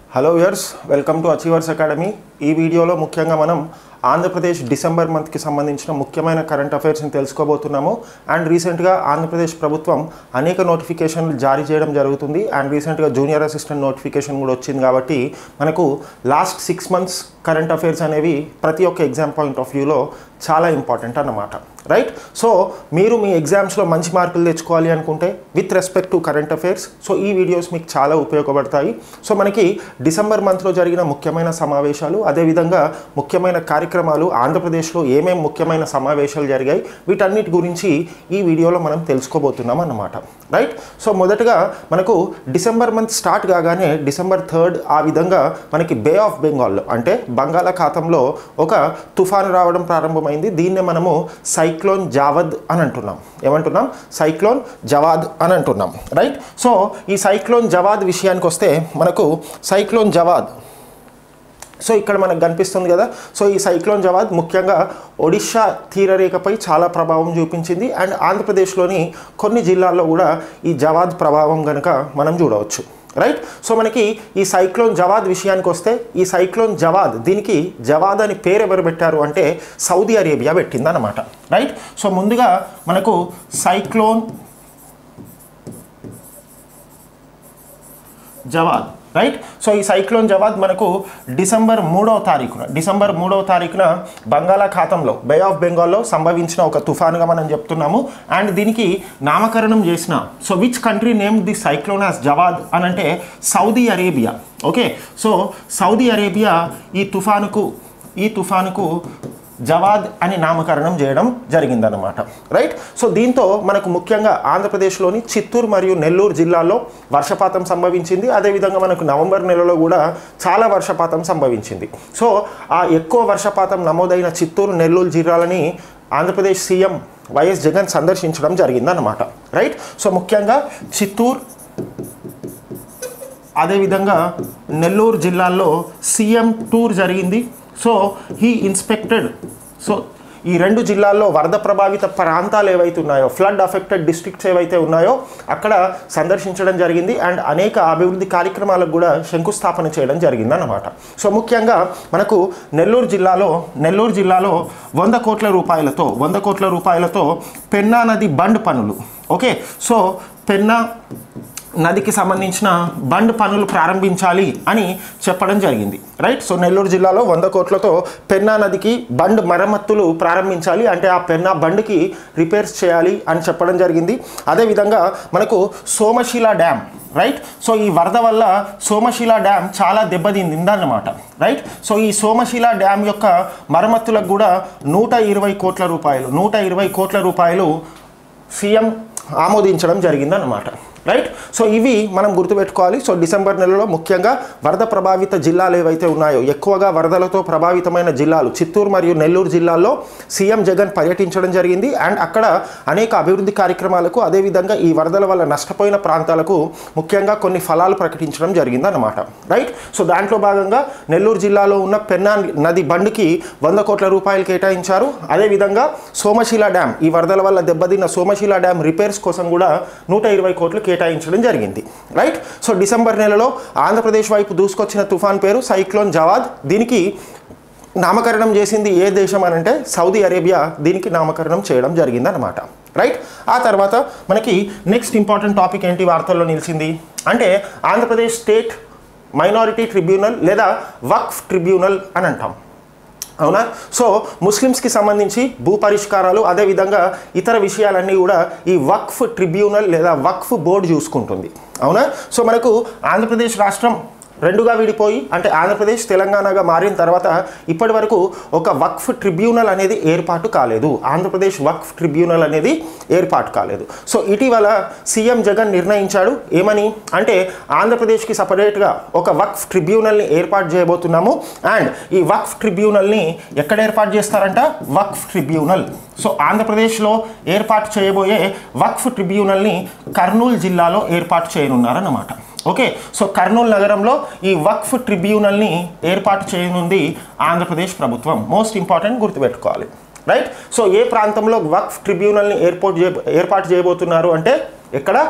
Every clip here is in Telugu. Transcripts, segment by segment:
Hello viewers, welcome to achievers academy. ఈ వీడియోలో ముఖ్యంగా మనం ఆంధ్రప్రదేశ్ డిసెంబర్ మంత్కి సంబంధించిన ముఖ్యమైన కరెంట్ అఫైర్స్ని తెలుసుకోబోతున్నాము. అండ్ రీసెంట్గా ఆంధ్రప్రదేశ్ ప్రభుత్వం అనేక నోటిఫికేషన్లు జారీ చేయడం జరుగుతుంది. అండ్ రీసెంట్గా జూనియర్ అసిస్టెంట్ నోటిఫికేషన్ కూడా వచ్చింది. కాబట్టి మనకు లాస్ట్ 6 months కరెంట్ అఫైర్స్ అనేవి ప్రతి ఒక్క ఎగ్జామ్ పాయింట్ ఆఫ్ వ్యూలో చాలా ఇంపార్టెంట్ అన్నమాట. రైట్. సో మీరు మీ ఎగ్జామ్స్లో మంచి మార్కులు తెచ్చుకోవాలి అనుకుంటే with respect to current affairs, so ఈ వీడియోస్ మీకు చాలా ఉపయోగపడతాయి. సో మనకి డిసెంబర్ మంత్లో జరిగిన ముఖ్యమైన సమావేశాలు, అదేవిధంగా ముఖ్యమైన కార్యక్రమాలు, ఆంధ్రప్రదేశ్లో ఏమేమి ముఖ్యమైన సమావేశాలు జరిగాయి, వీటన్నిటి గురించి ఈ వీడియోలో మనం తెలుసుకోబోతున్నాం అన్నమాట. రైట్. సో మొదటగా మనకు డిసెంబర్ మంత్ స్టార్ట్ కాగానే December 3rd ఆ విధంగా మనకి బే ఆఫ్ బెంగాల్లో అంటే బంగాళాఖాతంలో ఒక తుఫాను రావడం ప్రారంభమైంది. దీన్నే మనము సైక్లోన్ జావద్ అని అంటున్నాం. ఏమంటున్నాం? సైక్లోన్ జవాద్ అని అంటున్నాం. రైట్. సో ఈ సైక్లోన్ జవాద్ విషయానికి వస్తే మనకు సైక్లోన్ జవాద్, సో ఇక్కడ మనకు కనిపిస్తుంది కదా. సో ఈ సైక్లోన్ జవాద్ ముఖ్యంగా ఒడిషా తీరరేఖపై చాలా ప్రభావం చూపించింది. అండ్ ఆంధ్రప్రదేశ్లోని కొన్ని జిల్లాల్లో కూడా ఈ జవాద్ ప్రభావం కనుక మనం చూడవచ్చు. రైట్. సో మనకి ఈ సైక్లోన్ జవాద్ విషయానికి వస్తే ఈ సైక్లోన్ జవాద్, దీనికి జవాద్ అని పేరు ఎవరు పెట్టారు అంటే సౌదీ అరేబియా పెట్టింది అన్నమాట. రైట్. సో ముందుగా మనకు సైక్లోన్ జవాద్. రైట్. సో ఈ సైక్లోన్ జవాద్ మనకు డిసెంబర్ 3వ తారీఖున బంగాళాఖాతంలో బే ఆఫ్ బెంగాల్లో సంభవించిన ఒక తుఫానుగా మనం చెప్తున్నాము. అండ్ దీనికి నామకరణం చేసిన, so which country name the cyclone as Jawad అని అంటే Saudi Arabia. Okay. So Saudi Arabia ఈ తుఫానుకు జవాద్ అని నామకరణం చేయడం జరిగిందన్నమాట. రైట్. సో దీంతో మనకు ముఖ్యంగా ఆంధ్రప్రదేశ్లోని చిత్తూరు మరియు నెల్లూరు జిల్లాల్లో వర్షపాతం సంభవించింది. అదేవిధంగా మనకు నవంబర్ నెలలో కూడా చాలా వర్షపాతం సంభవించింది. సో ఆ ఎక్కువ వర్షపాతం నమోదైన చిత్తూరు నెల్లూరు జిల్లాలని ఆంధ్రప్రదేశ్ సీఎం వైఎస్ జగన్ సందర్శించడం జరిగిందన్నమాట. రైట్. సో ముఖ్యంగా చిత్తూరు అదేవిధంగా నెల్లూరు జిల్లాల్లో సీఎం టూర్ జరిగింది. సో హీ ఇన్స్పెక్టెడ్, సో ఈ రెండు జిల్లాల్లో వరద ప్రభావిత ప్రాంతాలు ఏవైతే ఉన్నాయో, ఫ్లడ్ అఫెక్టెడ్ డిస్ట్రిక్ట్స్ ఏవైతే ఉన్నాయో అక్కడ సందర్శించడం జరిగింది. అండ్ అనేక అభివృద్ధి కార్యక్రమాలకు కూడా శంకుస్థాపన చేయడం జరిగింది అన్నమాట. సో ముఖ్యంగా మనకు నెల్లూరు జిల్లాలో 100 కోట్ల రూపాయలతో పెన్నా నది బండ్ పనులు, ఓకే, సో పెన్నా నదికి సంబంధించిన బండ్ పనులు ప్రారంభించాలి అని చెప్పడం జరిగింది. రైట్. సో నెల్లూరు జిల్లాలో 100 కోట్లతో పెన్నా నదికి బండ్ మరమ్మతులు ప్రారంభించాలి, అంటే ఆ పెన్నా బండ్కి రిపేర్స్ చేయాలి అని చెప్పడం జరిగింది. అదేవిధంగా మనకు సోమశిల డ్యామ్, రైట్. సో ఈ వరద వల్ల సోమశిల డ్యామ్ చాలా దెబ్బతిందన్నమాట. రైట్. సో ఈ సోమశిల డ్యామ్ యొక్క మరమ్మతులకు కూడా 120 కోట్ల రూపాయలు సీఎం ఆమోదించడం జరిగిందన్నమాట. రైట్. సో ఇవి మనం గుర్తుపెట్టుకోవాలి. సో డిసెంబర్ నెలలో ముఖ్యంగా వరద ప్రభావిత జిల్లాలు ఏవైతే ఉన్నాయో, ఎక్కువగా వరదలతో ప్రభావితమైన జిల్లాలు చిత్తూరు మరియు నెల్లూరు జిల్లాల్లో సీఎం జగన్ పర్యటించడం జరిగింది. అండ్ అక్కడ అనేక అభివృద్ధి కార్యక్రమాలకు, అదేవిధంగా ఈ వరదల వల్ల నష్టపోయిన ప్రాంతాలకు ముఖ్యంగా కొన్ని ఫలాలు ప్రకటించడం జరిగింది అన్నమాట. రైట్. సో దాంట్లో భాగంగా నెల్లూరు జిల్లాలో ఉన్న పెన్నా నది బండ్కి 100 కోట్ల రూపాయలు కేటాయించారు. అదేవిధంగా సోమశిల డ్యామ్, ఈ వరదల వల్ల దెబ్బతిన్న సోమశిల డ్యామ్ రిపేర్స్ కోసం కూడా 120 కోట్లు కేటాయించడం జరిగింది. రైట్. సో డిసెంబర్ నెలలో ఆంధ్రప్రదేశ్ వైపు దూసుకొచ్చిన తుఫాన్ పేరు సైక్లోన్ జవాద్. దీనికి నామకరణం చేసింది ఏ దేశం అని అంటే సౌదీ అరేబియా దీనికి నామకరణం చేయడం జరిగింది అన్నమాట. రైట్. ఆ తర్వాత మనకి నెక్స్ట్ ఇంపార్టెంట్ టాపిక్ ఏంటి వార్తల్లో నిలిచింది అంటే ఆంధ్రప్రదేశ్ స్టేట్ మైనారిటీ ట్రిబ్యునల్ లేదా వక్ఫ్ ట్రిబ్యునల్ అని అంటాం. అవునా. సో ముస్లిమ్స్కి సంబంధించి భూ పరిష్కారాలు, అదేవిధంగా ఇతర విషయాలన్నీ కూడా ఈ వక్ఫ్ ట్రిబ్యునల్ లేదా వక్ఫ్ బోర్డు చూసుకుంటుంది. అవునా. సో మనకు ఆంధ్రప్రదేశ్ రాష్ట్రం రెండుగా విడిపోయి అంటే ఆంధ్రప్రదేశ్ తెలంగాణగా మారిన తర్వాత ఇప్పటి వరకు ఒక వక్ఫ్ ట్రిబ్యునల్ అనేది ఏర్పాటు కాలేదు. ఆంధ్రప్రదేశ్ వక్ఫ్ ట్రిబ్యునల్ అనేది ఏర్పాటు కాలేదు. సో ఇటీవల సీఎం జగన్ నిర్ణయించాడు. ఏమని అంటే ఆంధ్రప్రదేశ్కి సపరేట్గా ఒక వక్ఫ్ ట్రిబ్యునల్ని ఏర్పాటు చేయబోతున్నాము. అండ్ ఈ వక్ఫ్ ట్రిబ్యునల్ని ఎక్కడ ఏర్పాటు చేస్తారంట? వక్ఫ్ ట్రిబ్యునల్. సో ఆంధ్రప్రదేశ్లో ఏర్పాటు చేయబోయే వక్ఫ్ ట్రిబ్యునల్ని కర్నూలు జిల్లాలో ఏర్పాటు చేయనున్నారన్నమాట. ఓకే. సో కర్నూలు నగరంలో ఈ వక్ఫ్ ట్రిబ్యునల్ని ఏర్పాటు చేయనుంది ఆంధ్రప్రదేశ్ ప్రభుత్వం. మోస్ట్ ఇంపార్టెంట్ గుర్తుపెట్టుకోవాలి. రైట్. సో ఏ ప్రాంతంలో వక్ఫ్ ట్రిబ్యునల్ని ఏర్పాటు చేయబోతున్నారు అంటే ఎక్కడ?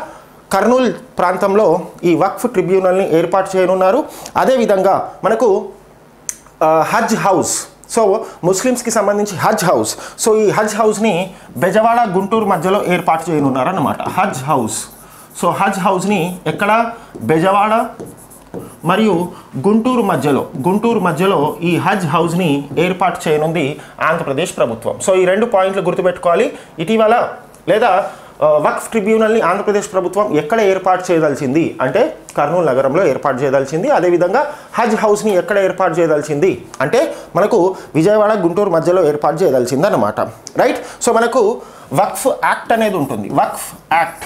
కర్నూలు ప్రాంతంలో ఈ వక్ఫ్ ట్రిబ్యునల్ని ఏర్పాటు చేయనున్నారు. అదేవిధంగా మనకు హజ్ హౌస్, సో ముస్లిమ్స్కి సంబంధించి హజ్ హౌస్, సో ఈ హజ్ హౌస్ని బెజవాడ గుంటూరు మధ్యలో ఏర్పాటు చేయనున్నారు అన్నమాట. హజ్ హౌస్, సో హజ్ హౌస్ని ఎక్కడ, బెజవాడ మరియు గుంటూరు మధ్యలో ఈ హజ్ హౌస్ని ఏర్పాటు చేయనుంది ఆంధ్రప్రదేశ్ ప్రభుత్వం. సో ఈ 2 పాయింట్లు గుర్తుపెట్టుకోవాలి. ఇటీవల లేదా వక్ఫ్ ట్రిబ్యునల్ని ఆంధ్రప్రదేశ్ ప్రభుత్వం ఎక్కడ ఏర్పాటు చేయదలిచింది అంటే కర్నూలు నగరంలో ఏర్పాటు చేయదలిచింది. అదేవిధంగా హజ్ హౌస్ని ఎక్కడ ఏర్పాటు చేయదలిచింది అంటే మనకు విజయవాడ గుంటూరు మధ్యలో ఏర్పాటు చేయదలిచింది అన్నమాట. రైట్. సో మనకు వక్ఫ్ యాక్ట్ అనేది ఉంటుంది, వక్ఫ్ యాక్ట్.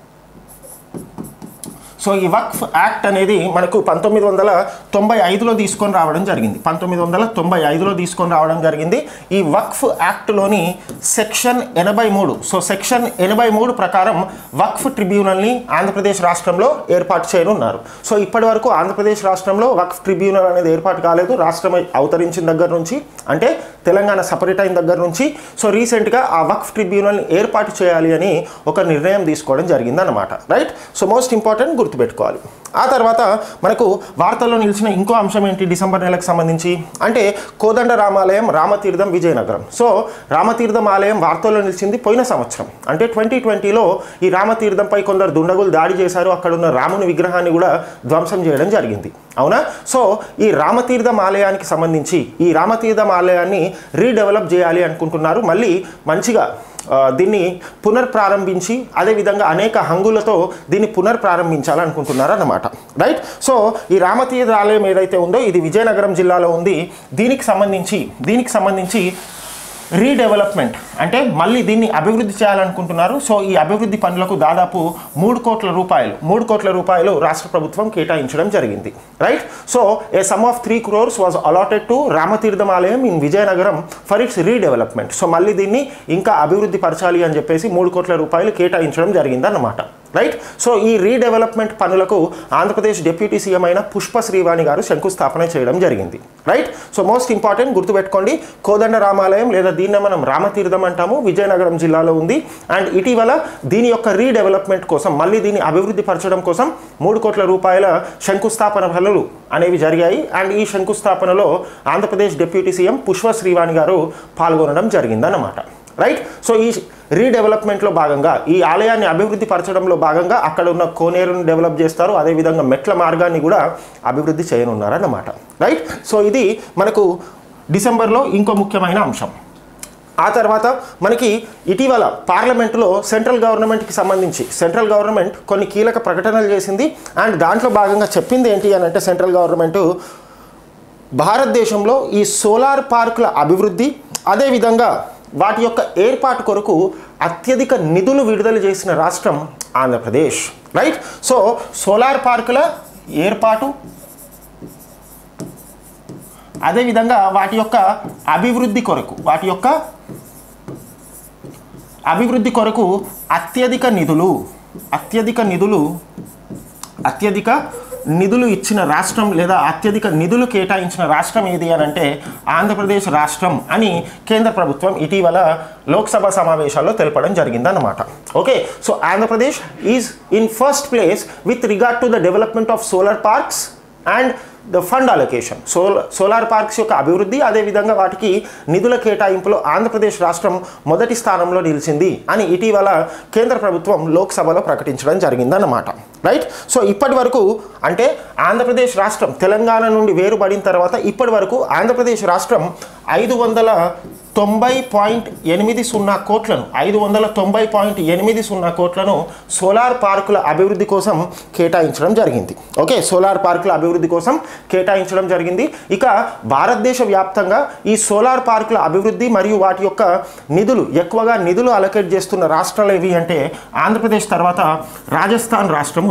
సో ఈ వక్ఫ్ యాక్ట్ అనేది మనకు 1995లో తీసుకొని రావడం జరిగింది. 1995లో తీసుకొని రావడం జరిగింది. ఈ వక్ఫ్ యాక్ట్లోని సెక్షన్ 83, సో సెక్షన్ 83 ప్రకారం వక్ఫ్ ట్రిబ్యునల్ని ఆంధ్రప్రదేశ్ రాష్ట్రంలో ఏర్పాటు చేయనున్నారు. సో ఇప్పటి వరకు ఆంధ్రప్రదేశ్ రాష్ట్రంలో వక్ఫ్ ట్రిబ్యునల్ అనేది ఏర్పాటు కాలేదు. రాష్ట్రం అవతరించిన దగ్గర నుంచి, అంటే తెలంగాణ సపరేట్ అయిన దగ్గర నుంచి సో రీసెంట్గా ఆ వక్ఫ్ ట్రిబ్యునల్ని ఏర్పాటు చేయాలి అని ఒక నిర్ణయం తీసుకోవడం జరిగిందన్నమాట. రైట్. సో మోస్ట్ ఇంపార్టెంట్ గుర్తుపెట్టుకోవాలి. ఆ తర్వాత మనకు వార్తల్లో నిలిచిన ఇంకో అంశం ఏంటి డిసెంబర్ నెలకు సంబంధించి అంటే కోదండ రామాలయం రామతీర్థం విజయనగరం. సో రామతీర్థం ఆలయం వార్తల్లో నిలిచింది పోయిన సంవత్సరం అంటే 2020లో ఈ రామతీర్థంపై కొందరు దుండగులు దాడి చేశారు. అక్కడ ఉన్న రాముని విగ్రహాన్ని కూడా ధ్వంసం చేయడం జరిగింది. అవునా. సో ఈ రామతీర్థం ఆలయానికి సంబంధించి ఈ రామతీర్థం ఆలయాన్ని రీడెవలప్ చేయాలి అనుకుంటున్నారు. మళ్ళీ మంచిగా దీన్ని పునర్ప్రారంభించి అదేవిధంగా అనేక హంగులతో దీన్ని పునర్ప్రారంభించాలనుకుంటున్నారు అన్నమాట. రైట్. సో ఈ రామతీర్థ ఆలయం ఏదైతే ఉందో ఇది విజయనగరం జిల్లాలో ఉంది. దీనికి సంబంధించి రీడెవలప్మెంట్ అంటే మళ్ళీ దీన్ని అభివృద్ధి చేయాలనుకుంటున్నారు. సో ఈ అభివృద్ధి పనులకు దాదాపు 3 కోట్ల రూపాయలు రాష్ట్ర ప్రభుత్వం కేటాయించడం జరిగింది. Right. So a sum of 3 crores was allotted to Ramatheertham ఆలయం in Vizianagaram for its redevelopment. So మళ్ళీ దీన్ని ఇంకా అభివృద్ధి పరచాలి అని చెప్పేసి 3 కోట్ల రూపాయలు కేటాయించడం జరిగిందన్నమాట. రైట్. సో ఈ రీడెవలప్మెంట్ పనులకు ఆంధ్రప్రదేశ్ డిప్యూటీ సీఎం అయిన పుష్ప శ్రీవాణి గారు శంకుస్థాపన చేయడం జరిగింది. రైట్. సో మోస్ట్ ఇంపార్టెంట్ గుర్తుపెట్టుకోండి, కోదండ రామాలయం లేదా దీన్నే మనం రామతీర్థం అంటాము, విజయనగరం జిల్లాలో ఉంది. అండ్ ఇటీవల దీని యొక్క రీడెవలప్మెంట్ కోసం మళ్ళీ దీన్ని అభివృద్ధి పరచడం కోసం 3 కోట్ల రూపాయల శంకుస్థాపన పనులు అనేవి జరిగాయి. అండ్ ఈ శంకుస్థాపనలో ఆంధ్రప్రదేశ్ డిప్యూటీ సీఎం పుష్ప శ్రీవాణి గారు పాల్గొనడం జరిగిందన్నమాట. రైట్. సో ఈ రీడెవలప్మెంట్లో భాగంగా ఈ ఆలయాన్ని అభివృద్ధి పరచడంలో భాగంగా అక్కడ ఉన్న కోనేరుని డెవలప్ చేస్తారు. అదేవిధంగా మెట్ల మార్గాన్ని కూడా అభివృద్ధి చేయనున్నారన్నమాట. రైట్. సో ఇది మనకు డిసెంబర్లో ఇంకో ముఖ్యమైన అంశం. ఆ తర్వాత మనకి ఇటీవల పార్లమెంటులో సెంట్రల్ గవర్నమెంట్ కొన్ని కీలక ప్రకటనలు చేసింది. అండ్ దాంట్లో భాగంగా చెప్పింది ఏంటి అని అంటే సెంట్రల్ గవర్నమెంట్ భారతదేశంలో ఈ సోలార్ పార్కుల అభివృద్ధి అదేవిధంగా వాటి యొక్క ఏర్పాటు కొరకు అత్యధిక నిధులు విడుదల చేసిన రాష్ట్రం ఆంధ్రప్రదేశ్. రైట్. సో సోలార్ పార్కుల ఏర్పాటు అదేవిధంగా వాటి యొక్క అభివృద్ధి కొరకు అత్యధిక నిధులు ఇచ్చిన రాష్ట్రం లేదా అత్యధిక నిధులు కేటాయించిన రాష్ట్రం ఏది అని అంటే ఆంధ్రప్రదేశ్ రాష్ట్రం అని కేంద్ర ప్రభుత్వం ఇటీవల లోక్సభ సమావేశాల్లో తెలపడం జరిగిందన్నమాట. Okay. So Andhra Pradesh is in first place with regard to the development of solar parks and the fund allocation. Solar parks యొక్క అభివృద్ధి అదేవిధంగా వాటికి నిధుల కేటాయింపులో ఆంధ్రప్రదేశ్ రాష్ట్రం మొదటి స్థానంలో నిలిచింది అని ఇటీవల కేంద్ర ప్రభుత్వం లోక్సభలో ప్రకటించడం జరిగిందన్నమాట. రైట్. సో ఇప్పటి వరకు అంటే ఆంధ్రప్రదేశ్ రాష్ట్రం తెలంగాణ నుండి వేరుపడిన తర్వాత ఇప్పటి వరకు ఆంధ్రప్రదేశ్ రాష్ట్రం 590.80 కోట్లను సోలార్ పార్కుల అభివృద్ధి కోసం కేటాయించడం జరిగింది. ఓకే. సోలార్ పార్కుల అభివృద్ధి కోసం కేటాయించడం జరిగింది. ఇక భారతదేశ వ్యాప్తంగా ఈ సోలార్ పార్కుల అభివృద్ధి మరియు వాటి యొక్క ఎక్కువగా నిధులు అలొకేట్ చేస్తున్న రాష్ట్రాలు ఏవి అంటే ఆంధ్రప్రదేశ్ తర్వాత రాజస్థాన్ రాష్ట్రం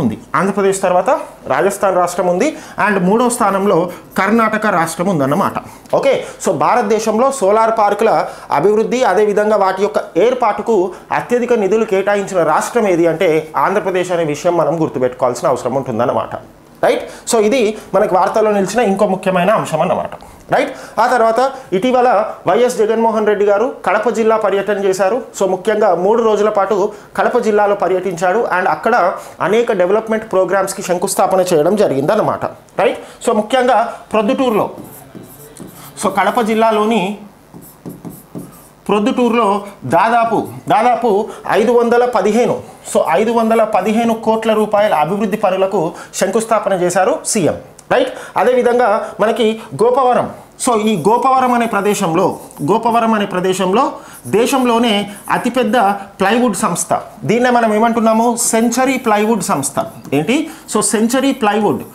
ఉంది. అండ్ 3వ స్థానంలో కర్ణాటక రాష్ట్రం ఉందన్నమాట. ఓకే. సో భారతదేశంలో సోలార్ పార్కుల అభివృద్ధి అదేవిధంగా వాటి యొక్క ఏర్పాటుకు అత్యధిక నిధులు కేటాయించిన రాష్ట్రం ఏది అంటే ఆంధ్రప్రదేశ్ అనే విషయం మనం గుర్తుపెట్టుకోవాల్సిన అవసరం ఉంటుందన్నమాట. రైట్. సో ఇది మనకి వార్తల్లో నిలిచిన ఇంకో ముఖ్యమైన అంశం అన్నమాట. రైట్. ఆ తర్వాత ఇటీవల వైఎస్ జగన్మోహన్ రెడ్డి గారు కడప జిల్లా పర్యటన చేశారు. సో ముఖ్యంగా 3 రోజుల పాటు కడప జిల్లాలో పర్యటించాడు అండ్ అక్కడ అనేక డెవలప్మెంట్ ప్రోగ్రామ్స్కి శంకుస్థాపన చేయడం జరిగిందన్నమాట. రైట్. సో ముఖ్యంగా ప్రొద్దుటూరులో, సో కడప జిల్లాలోని ప్రొద్దుటూరులో దాదాపు 515 సో 515 కోట్ల రూపాయల అభివృద్ధి పనులకు శంకుస్థాపన చేశారు సీఎం. రైట్. అదేవిధంగా మనకి గోపవరం, సో ఈ గోపవరం అనే ప్రదేశంలో దేశంలోనే అతిపెద్ద ప్లైవుడ్ సంస్థ, దీన్నే మనం ఏమంటున్నాము సెంచరీ ప్లైవుడ్ సంస్థ. ఏంటి? సో సెంచరీ ప్లైవుడ్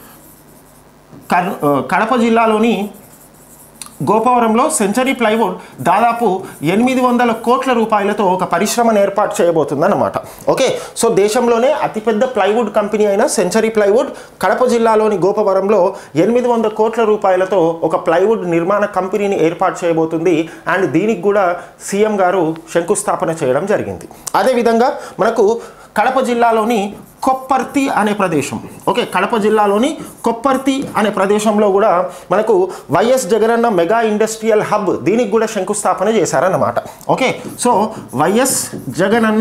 కడప జిల్లాలోని గోపవరంలో సెంచరీ ప్లైవుడ్ దాదాపు 800 కోట్ల రూపాయలతో ఒక పరిశ్రమను ఏర్పాటు చేయబోతుందన్నమాట. ఓకే. సో దేశంలోనే అతిపెద్ద ప్లైవుడ్ కంపెనీ అయిన సెంచరీ ప్లైవుడ్ కడప జిల్లాలోని గోపవరంలో 800 కోట్ల రూపాయలతో ఒక ప్లైవుడ్ నిర్మాణ కంపెనీని ఏర్పాటు చేయబోతుంది అండ్ దీనికి కూడా సీఎం గారు శంకుస్థాపన చేయడం జరిగింది. అదేవిధంగా మనకు కడప జిల్లాలోని కొప్పర్తి అనే ప్రదేశం, ఓకే, కడప జిల్లాలోని కొప్పర్తి అనే ప్రదేశంలో కూడా మనకు YS Jagananna mega industrial hub, దీనికి కూడా శంకుస్థాపన చేశారన్నమాట. Okay. So YS Jagananna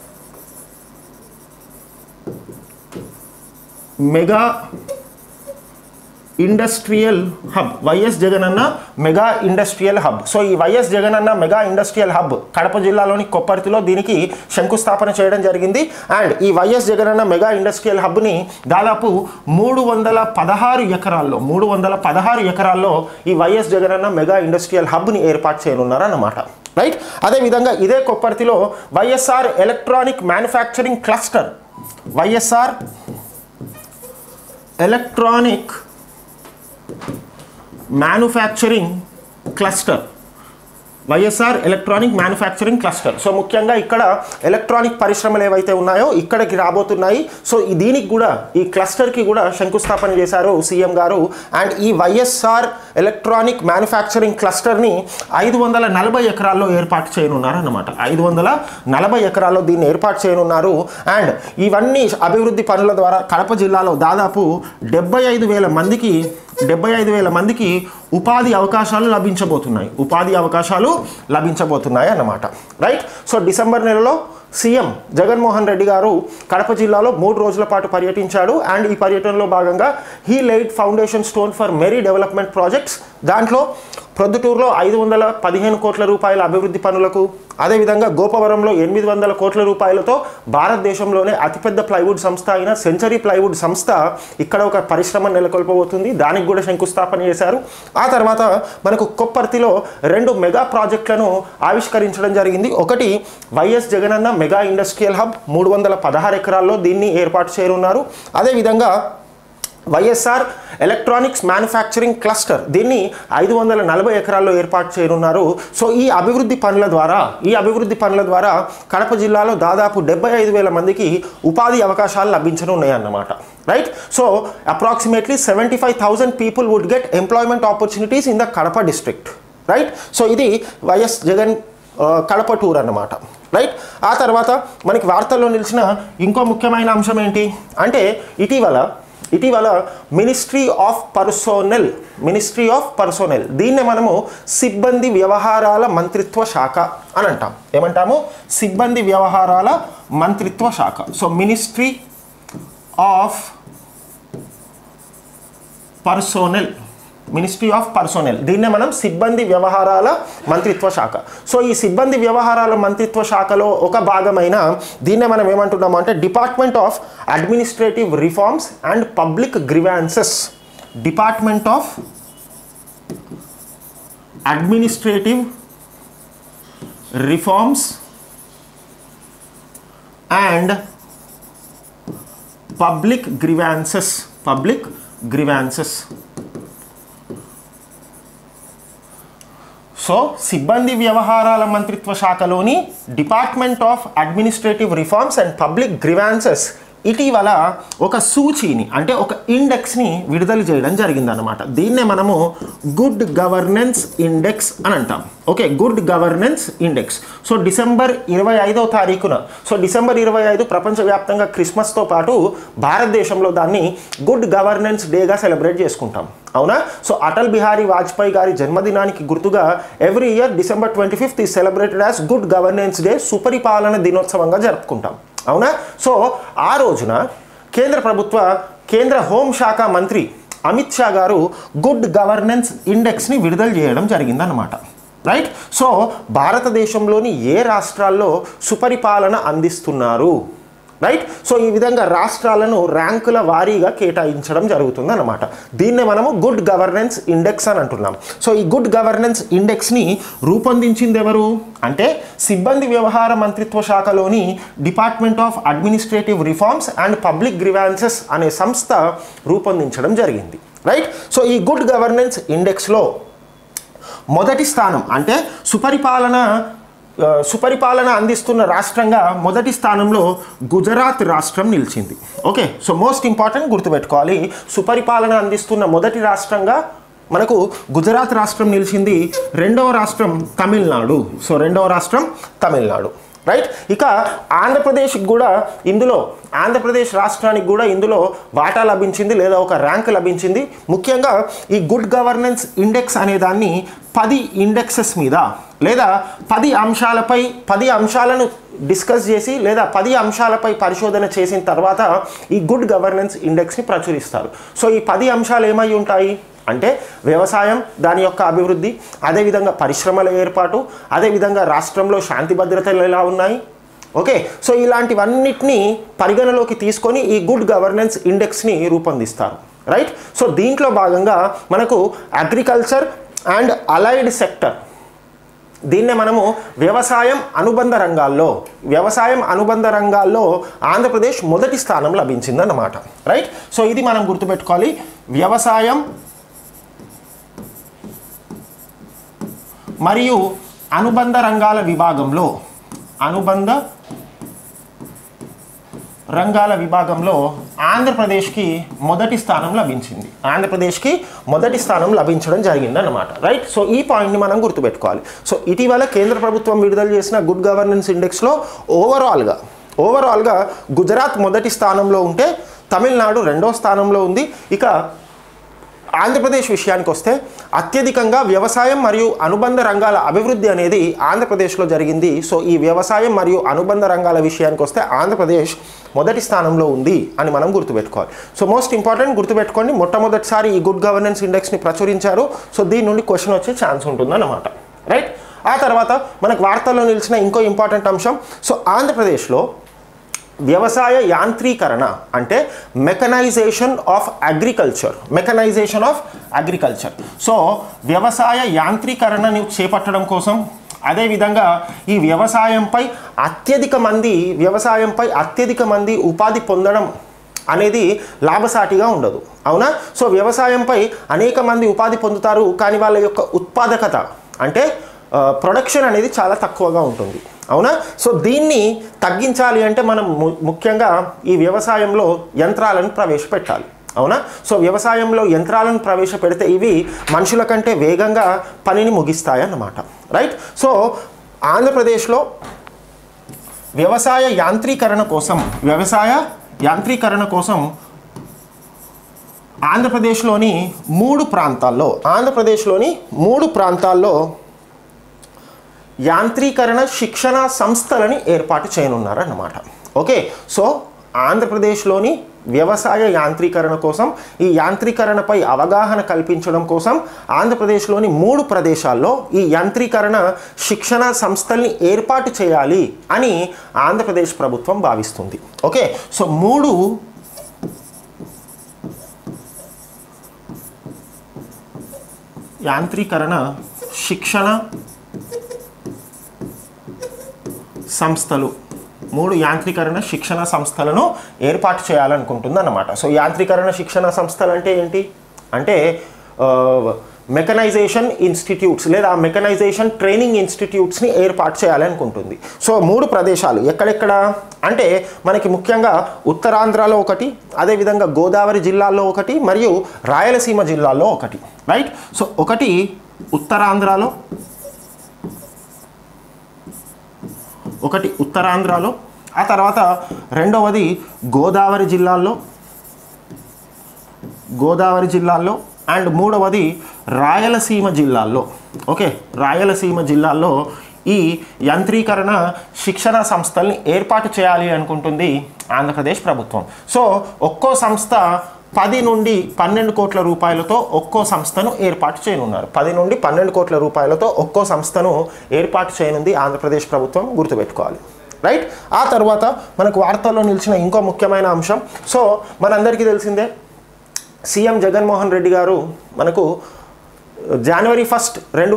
mega industrial hub, YS Jagananna mega industrial hub. So ఈ YS Jagananna mega industrial hub Kadapa జిల్లాలోని కొప్పర్తిలో దీనికి శంకుస్థాపన చేయడం జరిగింది అండ్ ఈ వైఎస్ జగనన్న మెగా ఇండస్ట్రియల్ హబ్ని దాదాపు 316 ఎకరాల్లో ఈ వైఎస్ జగనన్న మెగా ఇండస్ట్రియల్ హబ్ని ఏర్పాటు చేయనున్నారన్నమాట. రైట్. అదేవిధంగా ఇదే కొప్పర్తిలో YSR electronic manufacturing cluster, YSR electronic manufacturing cluster, YSR electronic manufacturing cluster. So ముఖ్యంగా ఇక్కడ ఎలక్ట్రానిక్ పరిశ్రమలు ఏవైతే ఉన్నాయో ఇక్కడికి రాబోతున్నాయి. సో దీనికి కూడా, ఈ క్లస్టర్కి కూడా శంకుస్థాపన చేశారు సీఎం గారు అండ్ ఈ వైఎస్ఆర్ ఎలక్ట్రానిక్ మ్యానుఫ్యాక్చరింగ్ క్లస్టర్ని 540 ఎకరాల్లో ఏర్పాటు చేయనున్నారు అన్నమాట. 540 ఎకరాల్లో దీన్ని ఏర్పాటు చేయనున్నారు అండ్ ఇవన్నీ అభివృద్ధి పనుల ద్వారా కడప జిల్లాలో దాదాపు 75,000 మందికి ఉపాధి అవకాశాలు లభించబోతున్నాయి అన్నమాట. రైట్. సో డిసెంబర్ నెలలో సీఎం జగన్మోహన్ రెడ్డి గారు కడప జిల్లాలో 3 రోజుల పాటు పర్యటించాడు అండ్ ఈ పర్యటనలో భాగంగా he laid foundation stone for many development projects. దాంట్లో ప్రొద్దుటూరులో 515 కోట్ల రూపాయల అభివృద్ధి పనులకు, అదేవిధంగా గోపవరంలో 800 కోట్ల రూపాయలతో భారతదేశంలోనే అతిపెద్ద ప్లైవుడ్ సంస్థ అయిన సెంచరీ ప్లైవుడ్ సంస్థ ఇక్కడ ఒక పరిశ్రమ నెలకొల్పబోతుంది, దానికి కూడా శంకుస్థాపన చేశారు. ఆ తర్వాత మనకు కొప్పర్తిలో 2 మెగా ప్రాజెక్టులను ఆవిష్కరించడం జరిగింది. ఒకటి YS Jagananna mega industrial hub, 316 ఎకరాల్లో దీన్ని ఏర్పాటు చేయనున్నారు. అదేవిధంగా వైఎస్ఆర్ ఎలక్ట్రానిక్స్ మ్యానుఫ్యాక్చరింగ్ క్లస్టర్, దీన్ని 540 ఎకరాల్లో ఏర్పాటు చేయనున్నారు. సో ఈ అభివృద్ధి పనుల ద్వారా కడప జిల్లాలో దాదాపు 75,000 మందికి ఉపాధి అవకాశాలు లభించనున్నాయి అన్నమాట. Right. So approximately 75,000 people would get employment opportunities in the Kadapa district. Right. So ఇది వైఎస్ జగన్ కడప టూర్ అన్నమాట. రైట్. ఆ తర్వాత మనకి వార్తల్లో నిలిచిన ఇంకో ముఖ్యమైన అంశం ఏంటి అంటే ఇటీవల మినిస్ట్రీ ఆఫ్ పర్సోనెల్, దీన్నే మనము సిబ్బంది వ్యవహారాల మంత్రిత్వ శాఖ అని అంటాం. ఏమంటాము? సిబ్బంది వ్యవహారాల మంత్రిత్వ శాఖ. సో మినిస్ట్రీ ఆఫ్ పర్సోనెల్, దీన్నే మనం సిబ్బంది వ్యవహారాల మంత్రిత్వ శాఖ. సో ఈ సిబ్బంది వ్యవహారాల మంత్రిత్వ శాఖలో ఒక భాగమైన దీన్నే మనం ఏమంటున్నాము అంటే department of administrative reforms and public grievances. Department of administrative reforms and public grievances. So సిబ్బంది వ్యవహారాల మంత్రిత్వ శాఖలోని department of administrative reforms and public grievances ఇటీవల ఒక సూచీని అంటే ఒక ఇండెక్స్ని విడుదల చేయడం జరిగిందన్నమాట. దీన్నే మనము గుడ్ గవర్నెన్స్ ఇండెక్స్ అని అంటాం. Okay, good governance index. So December 25వ తారీఖున, సో డిసెంబర్ 25 ప్రపంచవ్యాప్తంగా క్రిస్మస్తో పాటు భారతదేశంలో దాన్ని గుడ్ గవర్నెన్స్ డేగా సెలబ్రేట్ చేసుకుంటాం. అవునా? సో అటల్ బిహారీ వాజ్పేయి గారి జన్మదినానికి గుర్తుగా every year December 25th is celebrated as good governance day, సుపరిపాలన దినోత్సవంగా జరుపుకుంటాం. అవునా? సో ఆ రోజున కేంద్ర హోంశాఖ మంత్రి అమిత్ షా గారు గుడ్ గవర్నెన్స్ ఇండెక్స్ని విడుదల చేయడం జరిగిందన్నమాట. రైట్? సో భారతదేశంలోని ఏ రాష్ట్రాల్లో సుపరిపాలన అందిస్తున్నారు, రైట్? సో ఈ విధంగా రాష్ట్రాలను ర్యాంకుల వారీగా కేటాయించడం జరుగుతుంది అన్నమాట. దీన్నే మనము గుడ్ గవర్నెన్స్ ఇండెక్స్ అని అంటున్నాం. సో ఈ గుడ్ గవర్నెన్స్ ఇండెక్స్ని రూపొందించింది ఎవరు అంటే సిబ్బంది వ్యవహార మంత్రిత్వ శాఖలోని department of administrative reforms and public grievances అనే సంస్థ రూపొందించడం జరిగింది. రైట్? సో ఈ గుడ్ గవర్నెన్స్ ఇండెక్స్లో మొదటి స్థానం అంటే సుపరిపాలన అందిస్తున్న రాష్ట్రంగా మొదటి స్థానంలో గుజరాత్ రాష్ట్రం నిలిచింది. ఓకే, సో మోస్ట్ ఇంపార్టెంట్ గుర్తుపెట్టుకోవాలి, సుపరిపాలన అందిస్తున్న మొదటి రాష్ట్రంగా మనకు గుజరాత్ రాష్ట్రం నిలిచింది. రెండవ రాష్ట్రం తమిళనాడు. సో రెండవ రాష్ట్రం తమిళనాడు. రైట్? ఇక ఆంధ్రప్రదేశ్ రాష్ట్రానికి కూడా ఇందులో వాటా లభించింది లేదా ఒక ర్యాంక్ లభించింది. ముఖ్యంగా ఈ గుడ్ గవర్నెన్స్ ఇండెక్స్ అనే దాన్ని 10 ఇండెక్సెస్ మీద లేదా 10 అంశాలను డిస్కస్ చేసి లేదా 10 అంశాలపై పరిశోధన చేసిన తర్వాత ఈ గుడ్ గవర్నెన్స్ ఇండెక్స్ని ప్రచురిస్తారు. సో ఈ 10 అంశాలు ఏమై ఉంటాయి అంటే వ్యవసాయం, దాని యొక్క అభివృద్ధి, అదేవిధంగా పరిశ్రమల ఏర్పాటు, అదేవిధంగా రాష్ట్రంలో శాంతి భద్రతలు ఎలా ఉన్నాయి. ఓకే, సో ఇలాంటివన్నిటినీ పరిగణలోకి తీసుకొని ఈ గుడ్ గవర్నెన్స్ ఇండెక్స్ని రూపొందిస్తారు. రైట్? సో దీంట్లో భాగంగా మనకు అగ్రికల్చర్ అండ్ అలైడ్ సెక్టర్, దీన్నే మనము వ్యవసాయం అనుబంధ రంగాల్లో ఆంధ్రప్రదేశ్ మొదటి స్థానం లభించిందన్నమాట. రైట్? సో ఇది మనం గుర్తుపెట్టుకోవాలి. వ్యవసాయం మరియు అనుబంధ రంగాల విభాగంలో ఆంధ్రప్రదేశ్కి మొదటి స్థానం లభించడం జరిగిందన్నమాట. రైట్? సో ఈ పాయింట్ని మనం గుర్తుపెట్టుకోవాలి. సో ఇటీవల కేంద్ర ప్రభుత్వం విడుదల చేసిన గుడ్ గవర్నెన్స్ ఇండెక్స్లో ఓవరాల్గా గుజరాత్ మొదటి స్థానంలో ఉంటే తమిళనాడు రెండో స్థానంలో ఉంది. ఇక ఆంధ్రప్రదేశ్ విషయానికి వస్తే అత్యధికంగా వ్యవసాయం మరియు అనుబంధ రంగాల అభివృద్ధి అనేది ఆంధ్రప్రదేశ్లో జరిగింది. సో ఈ వ్యవసాయం మరియు అనుబంధ రంగాల విషయానికి వస్తే ఆంధ్రప్రదేశ్ మొదటి స్థానంలో ఉంది అని మనం గుర్తుపెట్టుకోవాలి. సో మోస్ట్ ఇంపార్టెంట్ గుర్తుపెట్టుకోండి, మొట్టమొదటిసారి ఈ గుడ్ గవర్నెన్స్ ఇండెక్స్ని ప్రచురించారు. సో దీని నుండి క్వశ్చన్ వచ్చే ఛాన్స్ ఉంటుందన్నమాట. రైట్? ఆ తర్వాత మనకు వార్తల్లో నిలిచిన ఇంకో ఇంపార్టెంట్ అంశం, సో ఆంధ్రప్రదేశ్లో వ్యవసాయ యాంత్రీకరణ అంటే మెకనైజేషన్ ఆఫ్ అగ్రికల్చర్. సో వ్యవసాయ యాంత్రీకరణను చేపట్టడం కోసం, అదేవిధంగా ఈ వ్యవసాయంపై అత్యధిక మంది ఉపాధి పొందడం అనేది లాభసాటిగా ఉండదు. అవునా? సో వ్యవసాయంపై అనేక మంది ఉపాధి పొందుతారు, కానీ వాళ్ళ యొక్క ఉత్పాదకత అంటే ప్రొడక్షన్ అనేది చాలా తక్కువగా ఉంటుంది. అవునా? సో దీన్ని తగ్గించాలి అంటే మనం ముఖ్యంగా ఈ వ్యవసాయంలో యంత్రాలను ప్రవేశపెట్టాలి. అవునా? సో వ్యవసాయంలో యంత్రాలను ప్రవేశపెడితే ఇవి మనుషుల కంటే వేగంగా పనిని ముగిస్తాయి అన్నమాట. రైట్? సో ఆంధ్రప్రదేశ్లో వ్యవసాయ యాంత్రీకరణ కోసం ఆంధ్రప్రదేశ్లోని మూడు ప్రాంతాల్లో యాంత్రీకరణ శిక్షణ సంస్థలని ఏర్పాటు చేయనున్నారన్నమాట. ఓకే, సో ఆంధ్రప్రదేశ్లోని వ్యవసాయ యాంత్రీకరణ కోసం, ఈ యాంత్రీకరణపై అవగాహన కల్పించడం కోసం ఆంధ్రప్రదేశ్లోని 3 ప్రదేశాల్లో ఈ యాంత్రీకరణ శిక్షణ సంస్థల్ని ఏర్పాటు చేయాలి అని ఆంధ్రప్రదేశ్ ప్రభుత్వం భావిస్తుంది. ఓకే, సో 3 యాంత్రీకరణ శిక్షణ సంస్థలు 3 యాంత్రీకరణ శిక్షణ సంస్థలను ఏర్పాటు చేయాలనుకుంటుంది అన్నమాట. సో యాంత్రీకరణ శిక్షణ సంస్థలు అంటే ఏంటి అంటే మెకనైజేషన్ ఇన్స్టిట్యూట్స్ లేదా మెకనైజేషన్ ట్రైనింగ్ ఇన్స్టిట్యూట్స్ని ఏర్పాటు చేయాలనుకుంటుంది. సో 3 ప్రదేశాలు ఎక్కడెక్కడ అంటే మనకి ముఖ్యంగా ఉత్తరాంధ్రలో ఒకటి, అదేవిధంగా గోదావరి జిల్లాల్లో ఒకటి, మరియు రాయలసీమ జిల్లాల్లో ఒకటి. రైట్? సో ఒకటి ఉత్తరాంధ్రలో, ఆ తర్వాత రెండవది గోదావరి జిల్లాల్లో అండ్ మూడవది రాయలసీమ జిల్లాల్లో. ఓకే, రాయలసీమ జిల్లాల్లో ఈ యంత్రీకరణ శిక్షణ సంస్థల్ని ఏర్పాటు చేయాలి అనుకుంటుంది ఆంధ్రప్రదేశ్ ప్రభుత్వం. సో ఒక్కో సంస్థ 10 నుండి 12 కోట్ల రూపాయలతో ఒక్కో సంస్థను ఏర్పాటు చేయనున్నారు. 10 నుండి 12 కోట్ల రూపాయలతో ఒక్కో సంస్థను ఏర్పాటు చేయనుంది ఆంధ్రప్రదేశ్ ప్రభుత్వం, గుర్తుపెట్టుకోవాలి. రైట్. ఆ తర్వాత మనకు వార్తల్లో నిలిచిన ఇంకో ముఖ్యమైన అంశం. సో మనందరికీ తెలిసిందే, సీఎం జగన్మోహన్ రెడ్డి గారు మనకు జనవరి 1,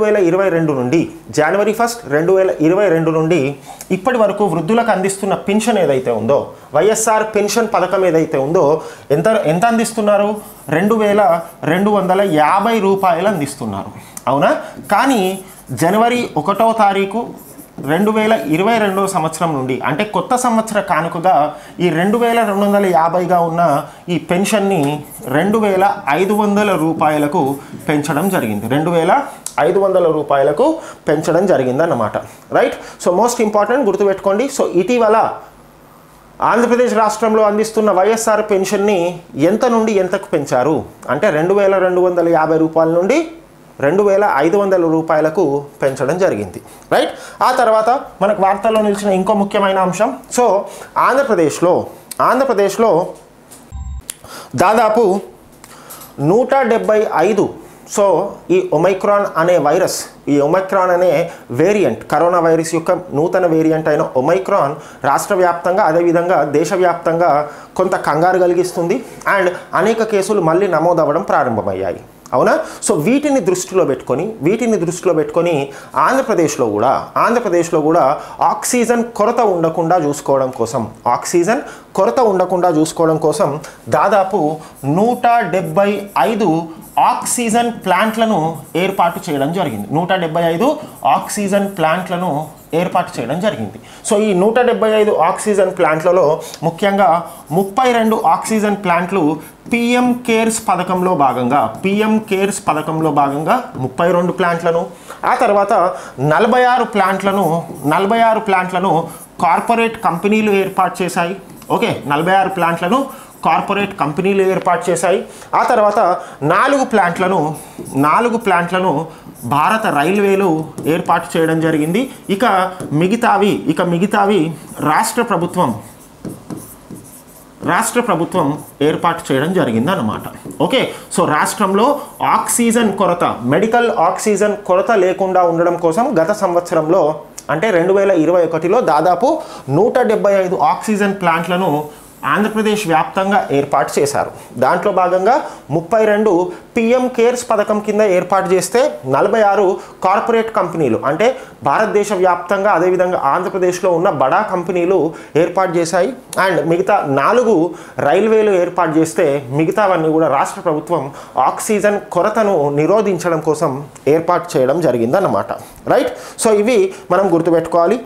2022 నుండి ఇప్పటి వరకు వృద్ధులకు అందిస్తున్న పెన్షన్ ఏదైతే ఉందో, వైఎస్ఆర్ పెన్షన్ పథకం ఏదైతే ఉందో, ఎంత అందిస్తున్నారు? 2250 రూపాయలు అందిస్తున్నారు. అవునా? కానీ జనవరి 1వ తారీఖు 2022 సంవత్సరం నుండి, అంటే కొత్త సంవత్సర కానుకగా ఈ 2250గా ఉన్న ఈ పెన్షన్ని 2500 రూపాయలకు పెంచడం జరిగింది. 2500 రూపాయలకు పెంచడం జరిగిందన్నమాట. రైట్. సో మోస్ట్ ఇంపార్టెంట్ గుర్తుపెట్టుకోండి. సో ఇటీవల ఆంధ్రప్రదేశ్ రాష్ట్రంలో అందిస్తున్న వైఎస్ఆర్ పెన్షన్ని ఎంత నుండి ఎంతకు పెంచారు అంటే 2250 రూపాయల నుండి 2500 రూపాయలకు పెంచడం జరిగింది. రైట్. ఆ తర్వాత మనకు వార్తల్లో నిలిచిన ఇంకో ముఖ్యమైన అంశం. సో ఆంధ్రప్రదేశ్లో దాదాపు 175 సో ఈ ఒమైక్రాన్ అనే వైరస్, ఈ ఒమైక్రాన్ అనే వేరియంట్, కరోనా వైరస్ యొక్క నూతన వేరియంట్ అయిన ఒమైక్రాన్ రాష్ట్ర వ్యాప్తంగా అదేవిధంగా దేశవ్యాప్తంగా కొంత కంగారు కలిగిస్తుంది. అండ్ అనేక కేసులు మళ్ళీ నమోదవ్వడం ప్రారంభమయ్యాయి. అవునా? సో వీటిని దృష్టిలో పెట్టుకొని ఆంధ్రప్రదేశ్లో కూడా ఆక్సిజన్ కొరత ఉండకుండా చూసుకోవడం కోసం దాదాపు 175 ఆక్సిజన్ ప్లాంట్లను ఏర్పాటు చేయడం జరిగింది. 175 ఆక్సిజన్ ప్లాంట్లను ఏర్పాటు చేయడం జరిగింది. సో ఈ 175 ఆక్సిజన్ ప్లాంట్లలో ముఖ్యంగా 32 ఆక్సిజన్ ప్లాంట్లు పిఎం కేర్స్ పథకంలో భాగంగా 32 ప్లాంట్లను, ఆ తర్వాత 46 ప్లాంట్లను కార్పొరేట్ కంపెనీలు ఏర్పాటు చేశాయి. ఓకే, 46 ప్లాంట్లను కార్పొరేట్ కంపెనీలు ఏర్పాటు చేశాయి. ఆ తర్వాత 4 ప్లాంట్లను భారత రైల్వేలు ఏర్పాటు చేయడం జరిగింది. ఇక మిగతావి రాష్ట్ర ప్రభుత్వం ఏర్పాటు చేయడం జరిగింది అన్నమాట. ఓకే, సో రాష్ట్రంలో మెడికల్ ఆక్సిజన్ కొరత లేకుండా ఉండడం కోసం గత సంవత్సరంలో అంటే 2021లో దాదాపు 175 ఆక్సిజన్ ప్లాంట్లను ఆంధ్రప్రదేశ్ వ్యాప్తంగా ఏర్పాటు చేశారు. దాంట్లో భాగంగా 32 పిఎం కేర్స్ పథకం కింద ఏర్పాటు చేస్తే 46 కార్పొరేట్ కంపెనీలు అంటే భారతదేశ వ్యాప్తంగా అదేవిధంగా ఆంధ్రప్రదేశ్లో ఉన్న బడా కంపెనీలు ఏర్పాటు చేశాయి. అండ్ మిగతా 4 రైల్వేలు ఏర్పాటు చేస్తే మిగతావన్నీ కూడా రాష్ట్ర ప్రభుత్వం ఆక్సిజన్ కొరతను నిరోధించడం కోసం ఏర్పాటు చేయడం జరిగిందన్నమాట. రైట్. సో ఇవి మనం గుర్తుపెట్టుకోవాలి.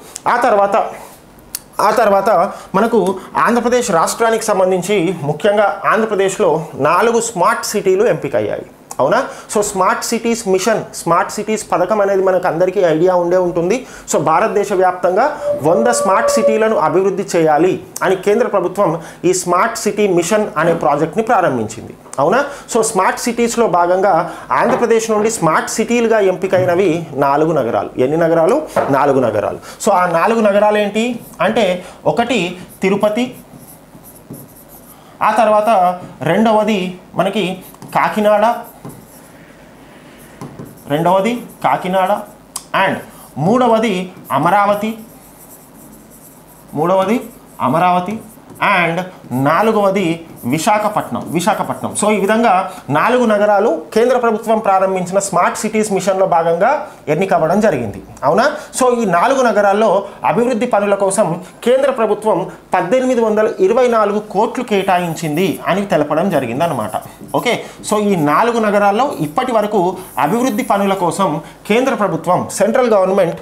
ఆ తర్వాత మనకు ఆంధ్రప్రదేశ్ రాష్ట్రానికి సంబంధించి ముఖ్యంగా ఆంధ్రప్రదేశ్లో 4 స్మార్ట్ సిటీలు ఎంపికయ్యాయి. అవునా? సో స్మార్ట్ సిటీస్ పథకం అనేది మనకు అందరికీ ఐడియా ఉంటుంది. సో భారతదేశ వ్యాప్తంగా 100 స్మార్ట్ సిటీలను అభివృద్ధి చేయాలి అని కేంద్ర ప్రభుత్వం ఈ స్మార్ట్ సిటీ మిషన్ అనే ప్రాజెక్ట్ని ప్రారంభించింది. అవునా? సో స్మార్ట్ సిటీస్లో భాగంగా ఆంధ్రప్రదేశ్ నుండి స్మార్ట్ సిటీలుగా ఎంపికైనవి 4 నగరాలు. ఎన్ని నగరాలు? 4 నగరాలు. సో ఆ 4 నగరాలు ఏంటి అంటే, ఒకటి తిరుపతి, ఆ తర్వాత రెండవది మనకి కాకినాడ అండ్ మూడవది అమరావతి అండ్ నాలుగవది విశాఖపట్నం. సో ఈ విధంగా 4 నగరాలు కేంద్ర ప్రభుత్వం ప్రారంభించిన స్మార్ట్ సిటీస్ మిషన్లో భాగంగా ఎన్నికవ్వడం జరిగింది. అవునా? సో ఈ 4 నగరాల్లో అభివృద్ధి పనుల కోసం కేంద్ర ప్రభుత్వం 1824 కోట్లు కేటాయించింది అని తెలపడం జరిగింది అన్నమాట. ఓకే, సో ఈ 4 నగరాల్లో ఇప్పటి వరకు అభివృద్ధి పనుల కోసం కేంద్ర ప్రభుత్వం సెంట్రల్ గవర్నమెంట్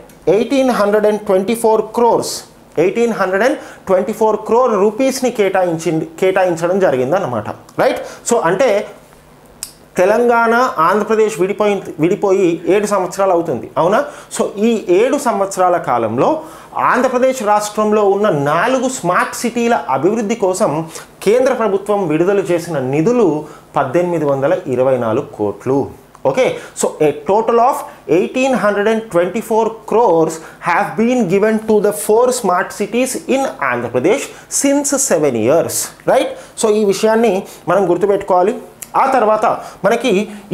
1824 crore రూపీస్ని కేటాయించడం జరిగిందన్నమాట. రైట్. సో అంటే తెలంగాణ ఆంధ్రప్రదేశ్ విడిపోయి 7 సంవత్సరాలు అవుతుంది. అవునా? సో ఈ 7 సంవత్సరాల కాలంలో ఆంధ్రప్రదేశ్ రాష్ట్రంలో ఉన్న 4 స్మార్ట్ సిటీల అభివృద్ధి కోసం కేంద్ర ప్రభుత్వం విడుదల చేసిన నిధులు 1824 కోట్లు. Okay, so a total of 1824 crores have been given to the 4 smart cities in Andhra Pradesh since 7 years, right? So ఈ విషయాన్ని మనం గుర్తుపెట్టుకోవాలి. ఆ తర్వాత మనకి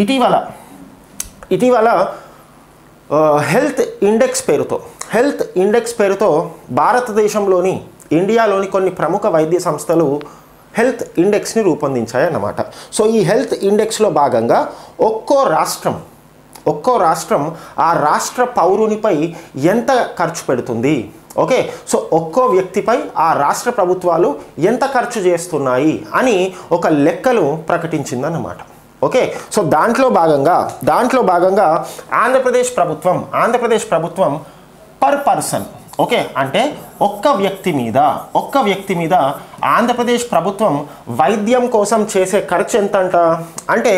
ఇటీవల హెల్త్ ఇండెక్స్ పేరుతో భారతదేశంలోని ఇండియాలోని కొన్ని ప్రముఖ వైద్య సంస్థలు హెల్త్ ఇండెక్స్ని రూపొందించాయి అన్నమాట. సో ఈ హెల్త్ ఇండెక్స్లో భాగంగా ఒక్కో రాష్ట్రం ఆ రాష్ట్ర పౌరునిపై ఎంత ఖర్చు పెడుతుంది, ఓకే, సో ఒక్కో వ్యక్తిపై ఆ రాష్ట్ర ప్రభుత్వాలు ఎంత ఖర్చు చేస్తున్నాయి అని ఒక లెక్కలు ప్రకటించిందన్నమాట. ఓకే, సో దాంట్లో భాగంగా ఆంధ్రప్రదేశ్ ప్రభుత్వం పర్ పర్సన్, ఓకే, అంటే ఒక్క వ్యక్తి మీద ఆంధ్రప్రదేశ్ ప్రభుత్వం వైద్యం కోసం చేసే ఖర్చు ఎంత అంటే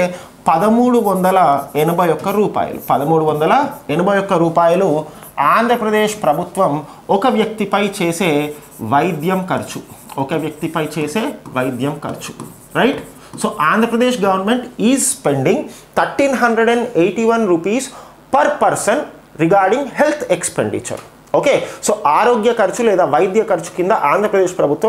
1381 రూపాయలు. 1381 రూపాయలు ఆంధ్రప్రదేశ్ ప్రభుత్వం ఒక వ్యక్తిపై చేసే వైద్యం ఖర్చు, right? So Andhra Pradesh government is spending 1381 rupees per person regarding health expenditure. Okay, so ఆరోగ్య ఖర్చు లేదా వైద్య ఖర్చు కింద ఆంధ్రప్రదేశ్ ప్రభుత్వం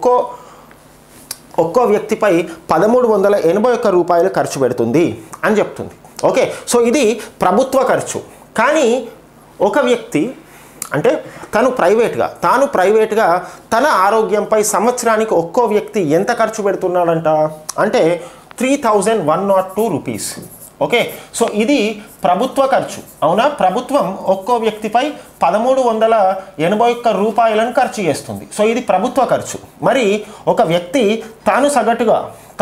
ఒక్కో వ్యక్తిపై 1381 రూపాయలు ఖర్చు పెడుతుంది అని చెప్తుంది. ఓకే, సో ఇది ప్రభుత్వ ఖర్చు. కానీ ఒక వ్యక్తి అంటే తాను ప్రైవేట్గా తన ఆరోగ్యంపై సంవత్సరానికి ఒక్కో వ్యక్తి ఎంత ఖర్చు పెడుతున్నాడంట అంటే 3102 రూపీస్. ఓకే, సో ఇది ప్రభుత్వ ఖర్చు, అవునా? ప్రభుత్వం ఒక్కో వ్యక్తిపై 1381 రూపాయలను ఖర్చు చేస్తుంది. సో ఇది ప్రభుత్వ ఖర్చు. మరి ఒక వ్యక్తి తాను సగటుగా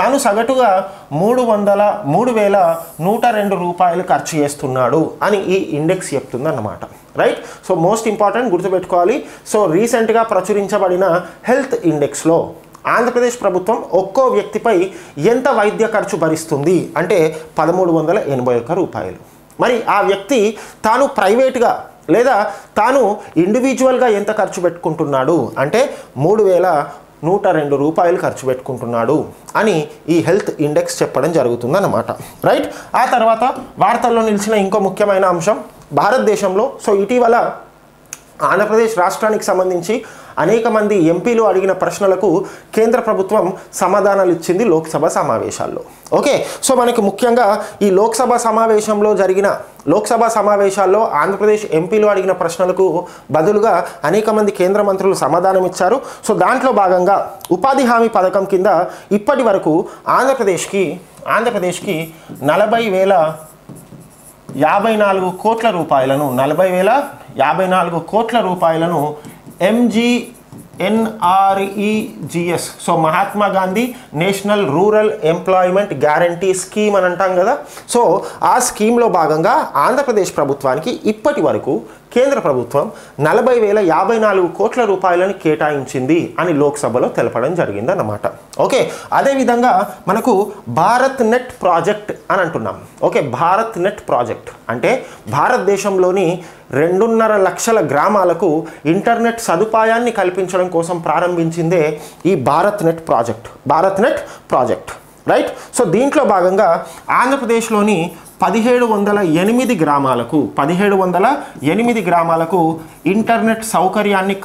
3102 రూపాయలు ఖర్చు చేస్తున్నాడు అని ఈ ఇండెక్స్ చెప్తుంది అన్నమాట, రైట్? సో మోస్ట్ ఇంపార్టెంట్ గుర్తుపెట్టుకోవాలి. సో రీసెంట్గా ప్రచురించబడిన హెల్త్ ఇండెక్స్లో ఆంధ్రప్రదేశ్ ప్రభుత్వం ఒక్కో వ్యక్తిపై ఎంత వైద్య ఖర్చు భరిస్తుంది అంటే 1381 రూపాయలు. మరి ఆ వ్యక్తి తాను ప్రైవేట్గా లేదా తాను ఇండివిజువల్గా ఎంత ఖర్చు పెట్టుకుంటున్నాడు అంటే 3102 రూపాయలు ఖర్చు పెట్టుకుంటున్నాడు అని ఈ హెల్త్ ఇండెక్స్ చెప్పడం జరుగుతుందన్నమాట, రైట్? ఆ తర్వాత వార్తల్లో నిలిచిన ఇంకో ముఖ్యమైన అంశం భారతదేశంలో. సో ఇటీవల ఆంధ్రప్రదేశ్ రాష్ట్రానికి సంబంధించి అనేక మంది ఎంపీలు అడిగిన ప్రశ్నలకు కేంద్ర ప్రభుత్వం సమాధానాలు ఇచ్చింది లోక్సభ సమావేశాల్లో. ఓకే, సో మనకి ముఖ్యంగా ఈ లోక్సభ సమావేశాల్లో ఆంధ్రప్రదేశ్ ఎంపీలు అడిగిన ప్రశ్నలకు బదులుగా అనేక మంది కేంద్ర మంత్రులు సమాధానం ఇచ్చారు. సో దాంట్లో భాగంగా ఉపాధి హామీ పథకం కింద ఇప్పటి వరకు ఆంధ్రప్రదేశ్కి 40,054 కోట్ల రూపాయలను 40,054 కోట్ల రూపాయలను MGNREGS, so Mahatma Gandhi national rural employment guarantee scheme అని అంటాం కదా. సో ఆ స్కీమ్లో భాగంగా ఆంధ్రప్రదేశ్ ప్రభుత్వానికి ఇప్పటి వరకు కేంద్ర ప్రభుత్వం 40,054 కోట్ల రూపాయలను కేటాయించింది అని లోక్సభలో తెలపడం జరిగిందన్నమాట. ఓకే, అదేవిధంగా మనకు భారత్ నెట్ ప్రాజెక్ట్ అని అంటున్నాం. ఓకే, భారత్ నెట్ ప్రాజెక్ట్ అంటే భారతదేశంలోని 2.5 లక్షల గ్రామాలకు ఇంటర్నెట్ సదుపాయాన్ని కల్పించడం కోసం ప్రారంభించిందే ఈ Bharat net project, right? So దీంట్లో భాగంగా ఆంధ్రప్రదేశ్లోని 1708 గ్రామాలకు ఇంటర్నెట్ సౌకర్యాన్ని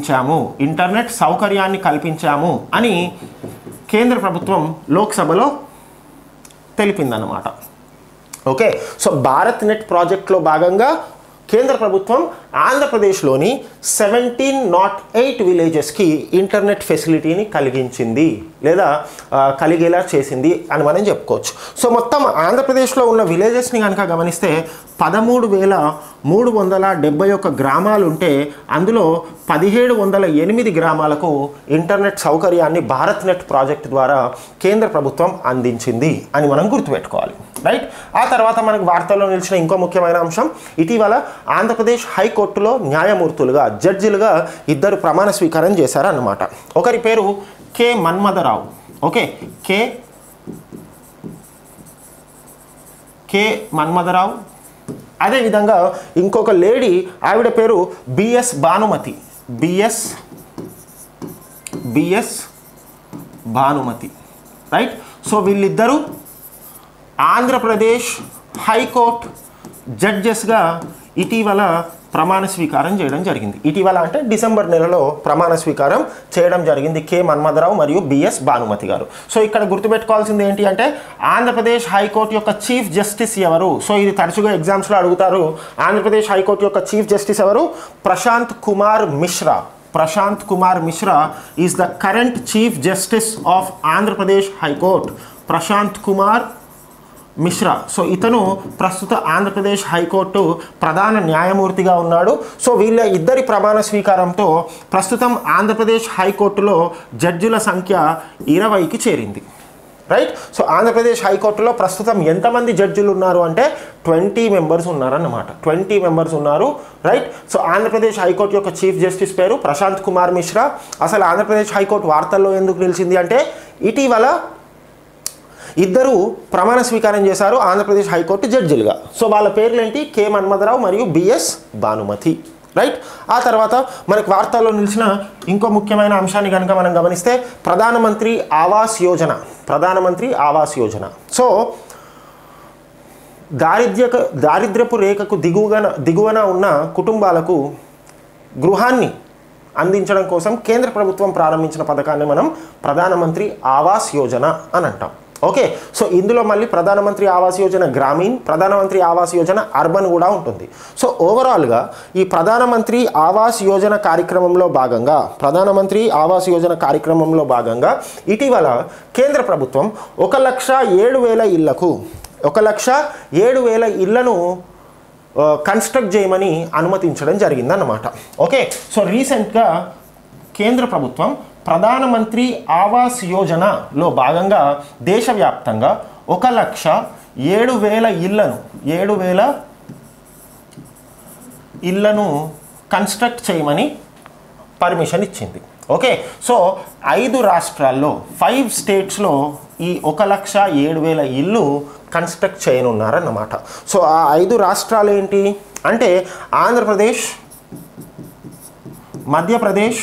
కల్పించాము అని కేంద్ర ప్రభుత్వం లోక్సభలో తెలిపిందన్నమాట. ఓకే, సో భారత్ నెట్ ప్రాజెక్ట్లో భాగంగా కేంద్ర ప్రభుత్వం ఆంధ్రప్రదేశ్లోని 1708 విలేజెస్కి ఇంటర్నెట్ ఫెసిలిటీని కలిగించింది లేదా కలిగేలా చేసింది అని మనం చెప్పుకోవచ్చు. సో మొత్తం ఆంధ్రప్రదేశ్లో ఉన్న విలేజెస్ని కనుక గమనిస్తే 13,371 గ్రామాలు ఉంటే అందులో 1,708 గ్రామాలకు ఇంటర్నెట్ సౌకర్యాన్ని భారత్ నెట్ ప్రాజెక్ట్ ద్వారా కేంద్ర ప్రభుత్వం అందించింది అని మనం గుర్తుపెట్టుకోవాలి, రైట్? ఆ తర్వాత మనకు వార్తల్లో నిలిచిన ఇంకో ముఖ్యమైన అంశం, ఇటీవల ఆంధ్రప్రదేశ్ హైకోర్టులో న్యాయమూర్తులుగా జడ్జిలుగా 2 ప్రమాణ స్వీకారం చేశారన్నమాట. ఒకరి పేరు K Manmatha Rao. Okay, K Manmatha Rao. అదేవిధంగా ఇంకొక లేడీ, ఆవిడ పేరు బిఎస్ భానుమతి, రైట్. సో వీళ్ళిద్దరూ ఆంధ్రప్రదేశ్ హైకోర్టు జడ్జెస్గా ఇటీవల ప్రమాణ స్వీకారం చేయడం జరిగింది. ఇటీవల అంటే డిసెంబర్ నెలలో ప్రమాణ స్వీకారం చేయడం జరిగింది కె మన్మథరావు మరియు బిఎస్ భానుమతి గారు. సో ఇక్కడ గుర్తుపెట్టుకోవాల్సింది ఏంటి అంటే ఆంధ్రప్రదేశ్ హైకోర్టు యొక్క చీఫ్ జస్టిస్ ఎవరు? సో ఇది తరచుగా ఎగ్జామ్స్లో అడుగుతారు. ఆంధ్రప్రదేశ్ హైకోర్టు యొక్క చీఫ్ జస్టిస్ ఎవరు? Prashant Kumar Mishra. Prashant Kumar Mishra is the current chief justice of Andhra Pradesh high court. Prashant Kumar Mishra. So ఇతను ప్రస్తుత ఆంధ్రప్రదేశ్ హైకోర్టు ప్రధాన న్యాయమూర్తిగా ఉన్నాడు. సో వీళ్ళ ఇద్దరి ప్రమాణ స్వీకారంతో ప్రస్తుతం ఆంధ్రప్రదేశ్ హైకోర్టులో జడ్జిల సంఖ్య 20కి చేరింది, రైట్. సో ఆంధ్రప్రదేశ్ హైకోర్టులో ప్రస్తుతం ఎంతమంది జడ్జిలు ఉన్నారు అంటే 20 మెంబర్స్ ఉన్నారన్నమాట. 20 మెంబర్స్ ఉన్నారు, రైట్. సో ఆంధ్రప్రదేశ్ హైకోర్టు యొక్క చీఫ్ జస్టిస్ పేరు ప్రశాంత్ కుమార్ మిశ్రా. అసలు ఆంధ్రప్రదేశ్ హైకోర్టు వార్తల్లో ఎందుకు నిలిచింది అంటే ఇటీవల ఇద్దరు ప్రమాణ స్వీకారం చేశారు ఆంధ్రప్రదేశ్ హైకోర్టు జడ్జిలుగా. సో వాళ్ళ పేర్లు ఏంటి? కె మన్మథరావు మరియు బిఎస్ భానుమతి, రైట్. ఆ తర్వాత మనకు వార్తల్లో నిలిచిన ఇంకో ముఖ్యమైన అంశాన్ని కనుక మనం గమనిస్తే ప్రధానమంత్రి ఆవాస్ యోజన. ప్రధానమంత్రి ఆవాస్ యోజన. సో దారిద్ర్యపు రేఖకు దిగువన ఉన్న కుటుంబాలకు గృహాన్ని అందించడం కోసం కేంద్ర ప్రభుత్వం ప్రారంభించిన పథకాన్ని మనం ప్రధానమంత్రి ఆవాస్ యోజన అని అంటాం. ఓకే. సో ఇందులో మళ్ళీ ప్రధానమంత్రి ఆవాస్ యోజన గ్రామీణ్, ప్రధానమంత్రి ఆవాస్ యోజన అర్బన్ కూడా ఉంటుంది. సో ఓవరాల్గా ఈ ప్రధానమంత్రి ఆవాస్ యోజన కార్యక్రమంలో భాగంగా ఇటీవల కేంద్ర ప్రభుత్వం 1,07,000 ఇళ్లకు 1,07,000 ఇళ్లను కన్స్ట్రక్ట్ చేయమని అనుమతించడం జరిగిందన్నమాట. ఓకే. సో రీసెంట్గా కేంద్ర ప్రభుత్వం ప్రధానమంత్రి ఆవాస్ యోజనలో భాగంగా దేశవ్యాప్తంగా 1,07,000 ఇళ్లను కన్స్ట్రక్ట్ చేయమని పర్మిషన్ ఇచ్చింది. ఓకే. సో 5 రాష్ట్రాల్లో 5 స్టేట్స్లో ఈ 1,07,000 ఇళ్ళు కన్స్ట్రక్ట్ చేయనున్నారన్నమాట. సో ఆ 5 రాష్ట్రాలు ఏంటి అంటే ఆంధ్రప్రదేశ్, మధ్యప్రదేశ్,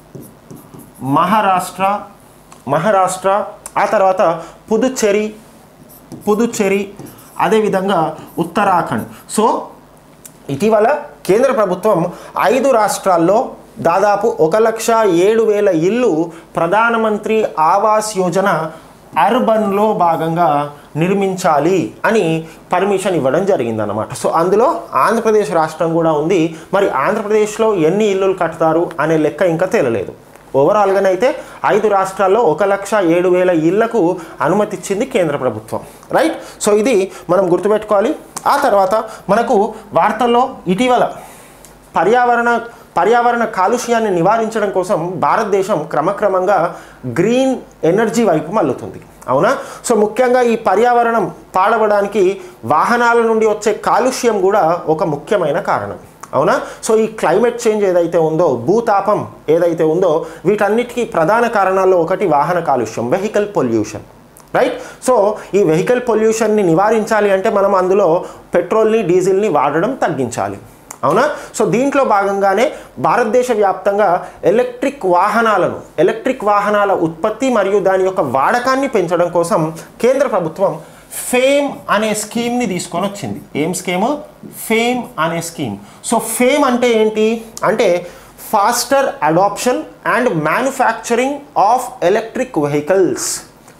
మహారాష్ట్ర, ఆ తర్వాత పుదుచ్చేరి, అదేవిధంగా ఉత్తరాఖండ్. సో ఇటీవల కేంద్ర ప్రభుత్వం 5 రాష్ట్రాల్లో దాదాపు 1,07,000 ఇళ్ళు ప్రధానమంత్రి ఆవాస్ యోజన అర్బన్లో భాగంగా నిర్మించాలి అని పర్మిషన్ ఇవ్వడం జరిగిందన్నమాట. సో అందులో ఆంధ్రప్రదేశ్ రాష్ట్రం కూడా ఉంది. మరి ఆంధ్రప్రదేశ్లో ఎన్ని ఇల్లులు కడతారు అనే లెక్క ఇంకా తేలలేదు. ఓవరాల్గానైతే 5 రాష్ట్రాల్లో 1,07,000 ఇళ్లకు అనుమతి ఇచ్చింది కేంద్ర ప్రభుత్వం, రైట్. సో ఇది మనం గుర్తుపెట్టుకోవాలి. ఆ తర్వాత మనకు వార్తల్లో ఇటీవల పర్యావరణ కాలుష్యాన్ని నివారించడం కోసం భారతదేశం క్రమక్రమంగా గ్రీన్ ఎనర్జీ వైపు మళ్ళుతుంది, అవునా. సో ముఖ్యంగా ఈ పర్యావరణం పాడవడానికి వాహనాల నుండి వచ్చే కాలుష్యం కూడా ఒక ముఖ్యమైన కారణం, అవునా. సో ఈ క్లైమేట్ చేంజ్ ఏదైతే ఉందో, భూతాపం ఏదైతే ఉందో, వీటన్నిటికీ ప్రధాన కారణాల్లో ఒకటి వాహన కాలుష్యం, వెహికల్ పొల్యూషన్, రైట్. సో ఈ వెహికల్ పొల్యూషన్ని నివారించాలి అంటే మనం అందులో పెట్రోల్ని, డీజిల్ని వాడడం తగ్గించాలి, అవునా. సో దీంట్లో భాగంగానే భారతదేశ వ్యాప్తంగా ఎలక్ట్రిక్ వాహనాల ఉత్పత్తి మరియు దాని యొక్క వాడకాన్ని పెంచడం కోసం కేంద్ర ప్రభుత్వం ఫేమ్ అనే స్కీమ్ని తీసుకొని వచ్చింది. ఏం స్కీము? ఫేమ్ అనే స్కీమ్. సో ఫేమ్ అంటే ఏంటి అంటే faster adoption and manufacturing of electric vehicles.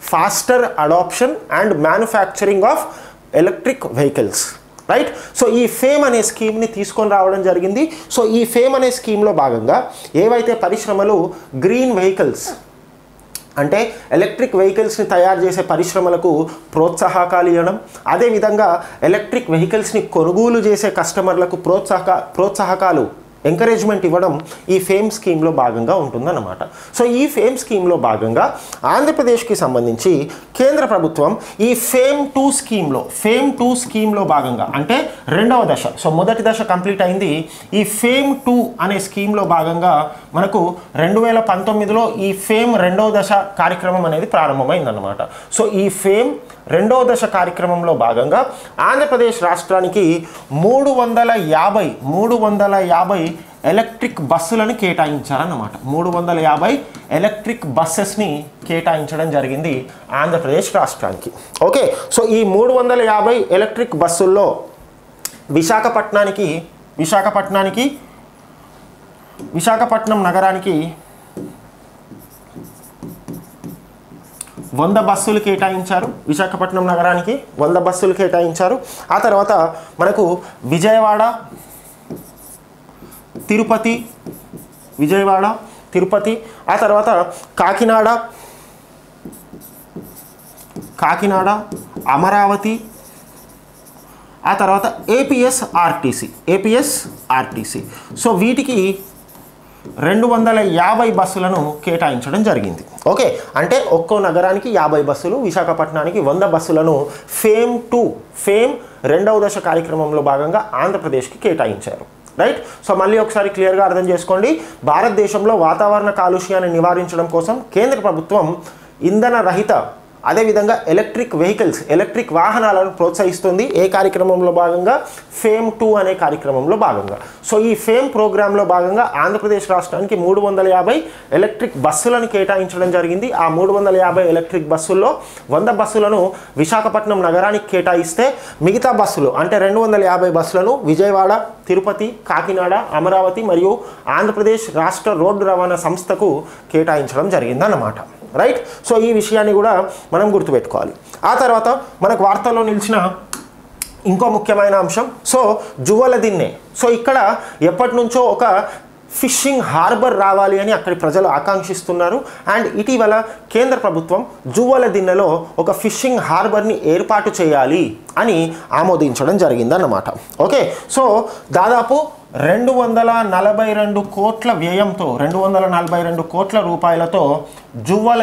Right. So ఈ ఫేమ్ అనే స్కీమ్ని తీసుకొని రావడం జరిగింది. సో ఈ ఫేమ్ అనే స్కీమ్లో భాగంగా ఏవైతే పరిశ్రమలు గ్రీన్ వెహికల్స్ అంటే ఎలక్ట్రిక్ వెహికల్స్ని తయారు చేసే పరిశ్రమలకు ప్రోత్సాహకాలు ఇవ్వడం, అదేవిధంగా ఎలక్ట్రిక్ వెహికల్స్ని కొనుగోలు చేసే కస్టమర్లకు ప్రోత్సాహకాలు ఎంకరేజ్మెంట్ ఇవ్వడం ఈ ఫేమ్ స్కీమ్లో భాగంగా ఉంటుందన్నమాట. సో ఈ ఫేమ్ స్కీమ్లో భాగంగా ఆంధ్రప్రదేశ్కి సంబంధించి కేంద్ర ప్రభుత్వం ఈ ఫేమ్ 2 స్కీమ్లో భాగంగా అంటే 2వ దశ. సో మొదటి దశ కంప్లీట్ అయింది. ఈ ఫేమ్ 2 అనే స్కీమ్లో భాగంగా మనకు 2019లో ఈ ఫేమ్ 2వ దశ కార్యక్రమం అనేది ప్రారంభమైందన్నమాట. సో ఈ ఫేమ్ రెండవ దశ కార్యక్రమంలో భాగంగా ఆంధ్రప్రదేశ్ రాష్ట్రానికి 350 ఎలక్ట్రిక్ బస్సులను కేటాయించారన్నమాట. 350 ఎలక్ట్రిక్ బస్సెస్ని కేటాయించడం జరిగింది ఆంధ్రప్రదేశ్ రాష్ట్రానికి. ఓకే, సో ఈ 350 ఎలక్ట్రిక్ బస్సుల్లో విశాఖపట్నం నగరానికి 100 బస్సులు కేటాయించారు. విశాఖపట్నం నగరానికి 100 బస్సులు కేటాయించారు. ఆ తర్వాత మనకు విజయవాడ, తిరుపతి, ఆ తర్వాత కాకినాడ, అమరావతి, ఆ తర్వాత ఏపీఎస్ఆర్టీసీ. సో వీటికి 250 బస్సులను కేటాయించడం జరిగింది. ఓకే, అంటే ఒక్కో నగరానికి 50 బస్సులు, విశాఖపట్నానికి 100 బస్సులను ఫేమ్ రెండవ దశ కార్యక్రమంలో భాగంగా ఆంధ్రప్రదేశ్కి కేటాయించారు. రైట్. సో మళ్ళీ ఒకసారి క్లియర్గా అర్థం చేసుకోండి. భారతదేశంలో వాతావరణ కాలుష్యాన్ని నివారించడం కోసం కేంద్ర ప్రభుత్వం ఇంధన రహిత అదేవిధంగా ఎలక్ట్రిక్ వాహనాలను ప్రోత్సహిస్తుంది. ఏ కార్యక్రమంలో భాగంగా? ఫేమ్ 2 అనే కార్యక్రమంలో భాగంగా. సో ఈ ఫేమ్ ప్రోగ్రాంలో భాగంగా ఆంధ్రప్రదేశ్ రాష్ట్రానికి 350 ఎలక్ట్రిక్ బస్సులను కేటాయించడం జరిగింది. ఆ 350 ఎలక్ట్రిక్ బస్సుల్లో 100 బస్సులను విశాఖపట్నం నగరానికి కేటాయిస్తే మిగతా బస్సులు అంటే 250 బస్సులను విజయవాడ, తిరుపతి, కాకినాడ, అమరావతి మరియు ఆంధ్రప్రదేశ్ రాష్ట్ర రోడ్డు రవాణా సంస్థకు కేటాయించడం జరిగిందన్నమాట. రైట్. సో ఈ విషయాన్ని కూడా మనం గుర్తుపెట్టుకోవాలి. ఆ తర్వాత మనకు వార్తల్లో నిలిచిన ఇంకో ముఖ్యమైన అంశం జువ్వల దిన్నె. సో ఇక్కడ ఎప్పటి నుంచో ఒక ఫిషింగ్ హార్బర్ రావాలి అని అక్కడి ప్రజలు ఆకాంక్షిస్తున్నారు. అండ్ ఇటీవల కేంద్ర ప్రభుత్వం జువ్వల దిన్నెలో ఒక ఫిషింగ్ హార్బర్ని ఏర్పాటు చేయాలి అని ఆమోదించడం జరిగిందన్నమాట. ఓకే, సో దాదాపు 242 కోట్ల వ్యయంతో 242 కోట్ల రూపాయలతో జువ్వల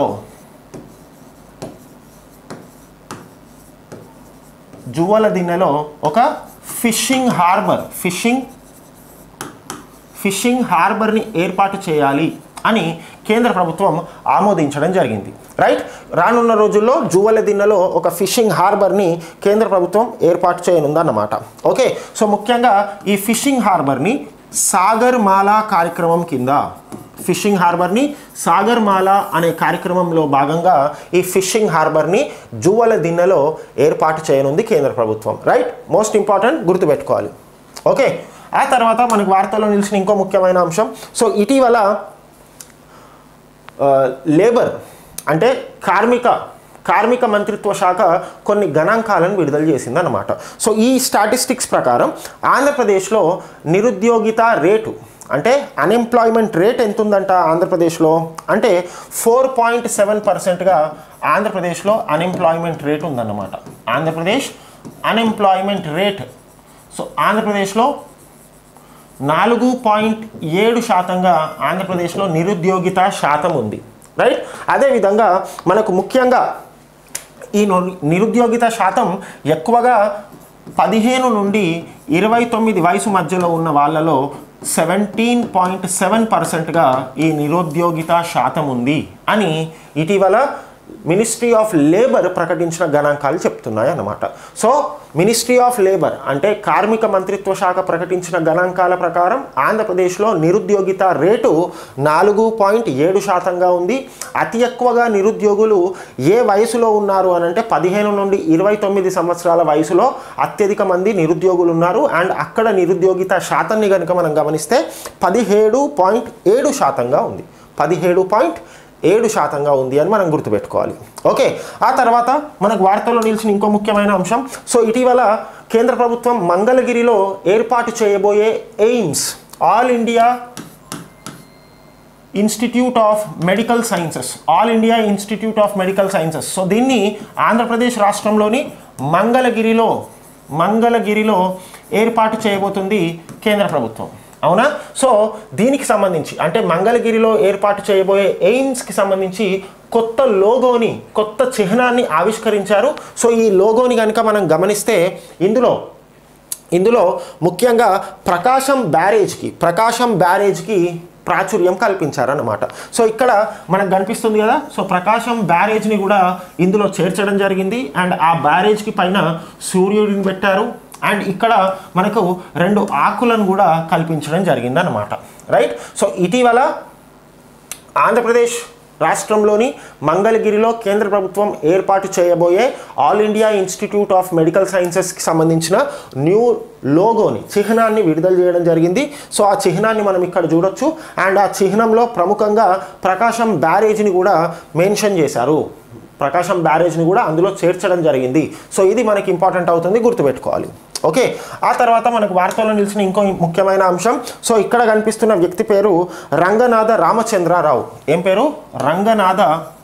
దిన్నెలో ఒక ఫిషింగ్ హార్బర్ని ఏర్పాటు చేయాలి అని కేంద్ర ప్రభుత్వం ఆమోదించడం జరిగింది. రైట్. రానున్న రోజుల్లో జువ్వల దిన్నెలో ఒక ఫిషింగ్ హార్బర్ని కేంద్ర ప్రభుత్వం ఏర్పాటు చేయనుందన్నమాట. ఓకే, సో ముఖ్యంగా ఈ ఫిషింగ్ హార్బర్ని సాగర్మాలా కార్యక్రమం కింద సాగర్మాలా అనే కార్యక్రమంలో భాగంగా ఈ ఫిషింగ్ హార్బర్ని జువ్వల దిన్నెలో ఏర్పాటు చేయనుంది కేంద్ర ప్రభుత్వం. రైట్, మోస్ట్ ఇంపార్టెంట్, గుర్తుపెట్టుకోవాలి. ఓకే, ఆ తర్వాత మనకు వార్తల్లో నిలిచిన ఇంకో ముఖ్యమైన అంశం ఇటీవల లేబర్ అంటే కార్మిక మంత్రిత్వ శాఖ కొన్ని గణాంకాలను విడుదల చేసిందన్నమాట. సో ఈ స్టాటిస్టిక్స్ ప్రకారం ఆంధ్రప్రదేశ్లో నిరుద్యోగిత రేటు అంటే అన్ఎంప్లాయ్మెంట్ రేట్ ఎంత ఉందంట ఆంధ్రప్రదేశ్లో అంటే 4.7%గా ఆంధ్రప్రదేశ్లో అన్ఎంప్లాయ్మెంట్ రేట్ ఉందన్నమాట. ఆంధ్రప్రదేశ్ అన్ఎంప్లాయ్మెంట్ రేట్ ఆంధ్రప్రదేశ్లో 4.7%గా ఆంధ్రప్రదేశ్లో నిరుద్యోగిత శాతం ఉంది. రైట్. అదేవిధంగా మనకు ముఖ్యంగా ఈ నిరుద్యోగిత శాతం ఎక్కువగా 15 నుండి 29 వయసు మధ్యలో ఉన్న వాళ్ళలో 17.7%గా ఈ నిరుద్యోగిత శాతం ఉంది అని ఇటీవల మినిస్ట్రీ ఆఫ్ లేబర్ ప్రకటించిన గణాంకాలు చెప్తున్నాయి అన్నమాట. సో మినిస్ట్రీ ఆఫ్ లేబర్ అంటే కార్మిక మంత్రిత్వ శాఖ ప్రకటించిన గణాంకాల ప్రకారం ఆంధ్రప్రదేశ్లో నిరుద్యోగిత రేటు 4.7%గా ఉంది. అతి ఎక్కువగా నిరుద్యోగులు ఏ వయసులో ఉన్నారు అని అంటే 15 నుండి 29 సంవత్సరాల వయసులో అత్యధిక మంది నిరుద్యోగులు ఉన్నారు. అండ్ అక్కడ నిరుద్యోగిత శాతాన్ని కనుక మనం గమనిస్తే 17.7%గా ఉంది. 17.7% ఉంది అని మనం గుర్తుపెట్టుకోవాలి. ఓకే, ఆ తర్వాత మనకు వార్తల్లో నిలిచిన ఇంకో ముఖ్యమైన అంశం ఇటీవల కేంద్ర ప్రభుత్వం మంగళగిరిలో ఏర్పాటు చేయబోయే AIIMS all India institute of medical sciences so దీన్ని ఆంధ్రప్రదేశ్ రాష్ట్రంలోని మంగళగిరిలో ఏర్పాటు చేయబోతుంది కేంద్ర ప్రభుత్వం. అవునా? సో దీనికి సంబంధించి అంటే మంగళగిరిలో ఏర్పాటు చేయబోయే ఎయిమ్స్కి సంబంధించి కొత్త చిహ్నాన్ని ఆవిష్కరించారు. సో ఈ లోగోని కనుక మనం గమనిస్తే ఇందులో ముఖ్యంగా ప్రకాశం బ్యారేజ్కి ప్రాచుర్యం కల్పించారన్నమాట. సో ఇక్కడ మనకు కనిపిస్తుంది కదా, సో ప్రకాశం బ్యారేజ్ని కూడా ఇందులో చేర్చడం జరిగింది. అండ్ ఆ బ్యారేజ్కి పైన సూర్యుడిని పెట్టారు. అండ్ ఇక్కడ మనకు 2 ఆకులను కూడా కల్పించడం జరిగిందన్నమాట. రైట్. సో ఇటీవల ఆంధ్రప్రదేశ్ రాష్ట్రంలోని మంగళగిరిలో కేంద్ర ప్రభుత్వం ఏర్పాటు చేయబోయే all India institute of medical సైన్సెస్కి సంబంధించిన న్యూ లోగోని, చిహ్నాన్ని విడుదల చేయడం జరిగింది. సో ఆ చిహ్నాన్ని మనం ఇక్కడ చూడొచ్చు. అండ్ ఆ చిహ్నంలో ప్రముఖంగా ప్రకాశం బ్యారేజ్ని కూడా మెన్షన్ చేశారు. ప్రకాశం బ్యారేజ్ని కూడా అందులో చేర్చడం జరిగింది. సో ఇది మనకి ఇంపార్టెంట్ అవుతుంది, గుర్తుపెట్టుకోవాలి. ఓకే. ఆ తర్వాత మనకు వార్తల్లో నిలిచిన ఇంకో ముఖ్యమైన అంశం, సో ఇక్కడ కనిపిస్తున్న వ్యక్తి పేరు రంగనాథ రామచంద్రరావు. ఏం పేరు? రంగనాథ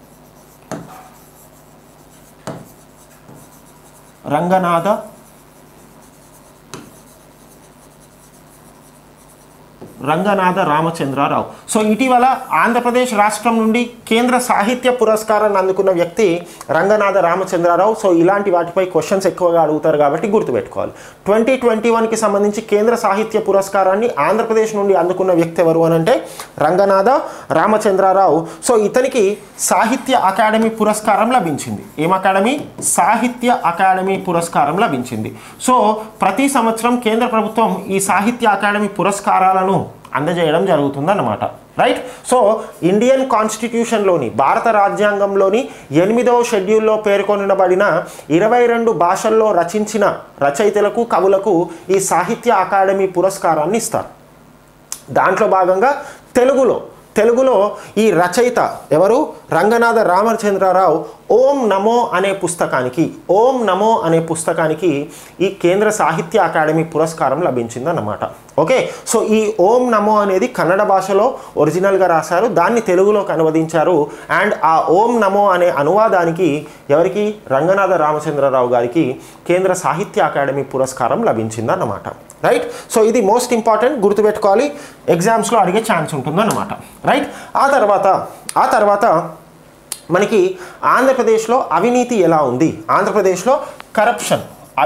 రామచంద్రరావు. సో ఇటీవల ఆంధ్రప్రదేశ్ రాష్ట్రం నుండి కేంద్ర సాహిత్య పురస్కారాన్ని అందుకున్న వ్యక్తి రంగనాథ రామచంద్రరావు. సో ఇలాంటి వాటిపై క్వశ్చన్స్ ఎక్కువగా అడుగుతారు కాబట్టి గుర్తుపెట్టుకోవాలి. 2021కి సంబంధించి కేంద్ర సాహిత్య పురస్కారాన్ని ఆంధ్రప్రదేశ్ నుండి అందుకున్న వ్యక్తి ఎవరు అని అంటే రంగనాథ రామచంద్రరావు. సో ఇతనికి సాహిత్య అకాడమీ పురస్కారం లభించింది. ఏం అకాడమీ? సాహిత్య అకాడమీ పురస్కారం లభించింది. సో ప్రతి సంవత్సరం కేంద్ర ప్రభుత్వం ఈ సాహిత్య అకాడమీ పురస్కారాలను అందజేయడం జరుగుతుందన్నమాట. రైట్. సో ఇండియన్ కాన్స్టిట్యూషన్లోని, భారత రాజ్యాంగంలోని 8వ షెడ్యూల్లో పేర్కొనబడిన 22 భాషల్లో రచించిన రచయితలకు, కవులకు ఈ సాహిత్య అకాడమీ పురస్కారాన్ని ఇస్తారు. దాంట్లో భాగంగా తెలుగులో ఈ రచయిత ఎవరు? రంగనాథ రామచంద్రరావు ఓం నమో అనే పుస్తకానికి ఈ కేంద్ర సాహిత్య అకాడమీ పురస్కారం లభించిందన్నమాట. ఓకే. సో ఈ ఓం నమో అనేది కన్నడ భాషలో ఒరిజినల్గా రాశారు, దాన్ని తెలుగులోకి అనువదించారు. అండ్ ఆ ఓం నమో అనే అనువాదానికి ఎవరికి? రంగనాథ రామచంద్రరావు గారికి కేంద్ర సాహిత్య అకాడమీ పురస్కారం లభించిందన్నమాట. రైట్. సో ఇది మోస్ట్ ఇంపార్టెంట్, గుర్తుపెట్టుకోవాలి, ఎగ్జామ్స్లో అడిగే ఛాన్స్ ఉంటుందన్నమాట. రైట్. ఆ తర్వాత మనకి ఆంధ్రప్రదేశ్లో అవినీతి ఎలా ఉంది? ఆంధ్రప్రదేశ్లో కరప్షన్,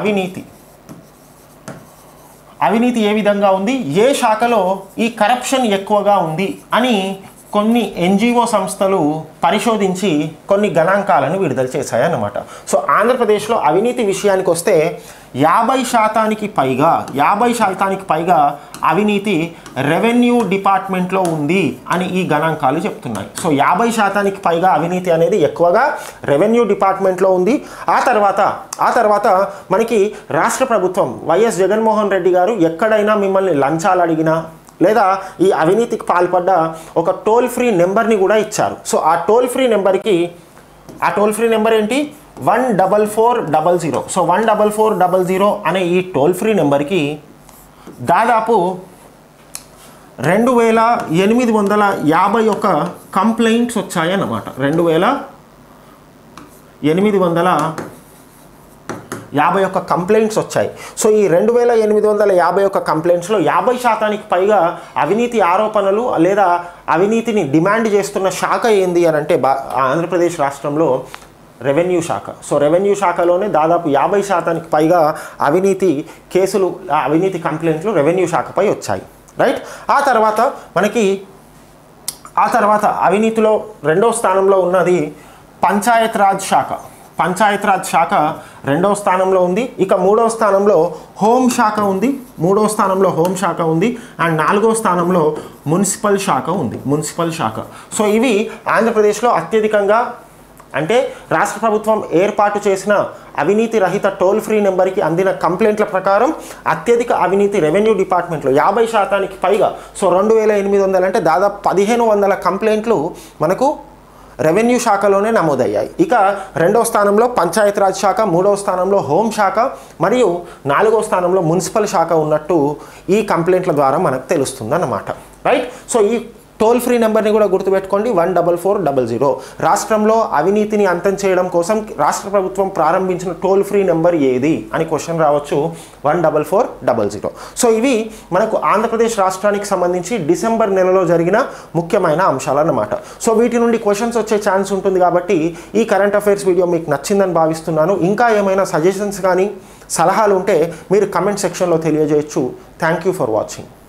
అవినీతి ఏ విధంగా ఉంది, ఏ శాఖలో ఈ కరప్షన్ ఎక్కువగా ఉంది అని కొన్ని NGO సంస్థలు పరిశోధించి కొన్ని గణాంకాలను విడుదల చేశాయన్నమాట. సో ఆంధ్రప్రదేశ్లో అవినీతి విషయానికి వస్తే 50% పైగా అవినీతి రెవెన్యూ డిపార్ట్మెంట్లో ఉంది అని ఈ గణాంకాలు చెప్తున్నాయి. సో 50% పైగా అవినీతి అనేది ఎక్కువగా రెవెన్యూ డిపార్ట్మెంట్లో ఉంది. ఆ తర్వాత మనకి రాష్ట్ర ప్రభుత్వం వైఎస్ జగన్మోహన్ రెడ్డి గారు ఎక్కడైనా మిమ్మల్ని లంచాలు అడిగినా లేదా ఈ అవినీతికి పాల్పడ్డ ఒక టోల్ ఫ్రీ నెంబర్ని కూడా ఇచ్చారు. సో ఆ టోల్ ఫ్రీ నెంబర్ ఏంటి? 14400. సో 14400 అనే ఈ టోల్ ఫ్రీ నెంబర్కి దాదాపు 2851 కంప్లైంట్స్ వచ్చాయన్నమాట. 2851 కంప్లైంట్స్ వచ్చాయి. సో ఈ 2851 కంప్లైంట్స్లో 50% పైగా అవినీతి ఆరోపణలు లేదా అవినీతిని డిమాండ్ చేస్తున్న శాఖ ఏంది అని అంటే ఆంధ్రప్రదేశ్ రాష్ట్రంలో రెవెన్యూ శాఖ. సో రెవెన్యూ శాఖలోనే దాదాపు 50% పైగా అవినీతి కేసులు, అవినీతి కంప్లైంట్లు రెవెన్యూ శాఖపై వచ్చాయి. రైట్. ఆ తర్వాత అవినీతిలో 2వ స్థానంలో ఉన్నది పంచాయత్ రాజ్ శాఖ. 2వ స్థానంలో ఉంది. ఇక 3వ స్థానంలో హోమ్ శాఖ ఉంది. అండ్ 4వ స్థానంలో మున్సిపల్ శాఖ. సో ఇవి ఆంధ్రప్రదేశ్లో అత్యధికంగా, అంటే రాష్ట్ర ప్రభుత్వం ఏర్పాటు చేసిన అవినీతి రహిత టోల్ ఫ్రీ నెంబర్కి అందిన కంప్లైంట్ల ప్రకారం అత్యధిక అవినీతి రెవెన్యూ డిపార్ట్మెంట్లో 50% పైగా. సో 2800 అంటే దాదాపు 1500 కంప్లైంట్లు మనకు రెవెన్యూ శాఖలోనే నమోదయ్యాయి. ఇక 2వ స్థానంలో పంచాయతీరాజ్ శాఖ, 3వ స్థానంలో హోం శాఖ మరియు 4వ స్థానంలో మున్సిపల్ శాఖ ఉన్నట్టు ఈ కంప్లైంట్ల ద్వారా మనకు తెలుస్తుందన్నమాట. రైట్. సో ఈ టోల్ ఫ్రీ నెంబర్ని కూడా గుర్తుపెట్టుకోండి, 14400. రాష్ట్రంలో అవినీతిని అంతం చేయడం కోసం రాష్ట్ర ప్రభుత్వం ప్రారంభించిన టోల్ ఫ్రీ నెంబర్ ఏది అని క్వశ్చన్ రావచ్చు, 14400. సో ఇవి మనకు ఆంధ్రప్రదేశ్ రాష్ట్రానికి సంబంధించి డిసెంబర్ నెలలో జరిగిన ముఖ్యమైన అంశాలు అన్నమాట. సో వీటి నుండి క్వశ్చన్స్ వచ్చే ఛాన్స్ ఉంటుంది కాబట్టి ఈ కరెంట్ అఫైర్స్ వీడియో మీకు నచ్చిందని భావిస్తున్నాను. ఇంకా ఏమైనా సజెషన్స్ కానీ సలహాలు ఉంటే మీరు కమెంట్ సెక్షన్లో తెలియజేయచ్చు. Thank you for watching.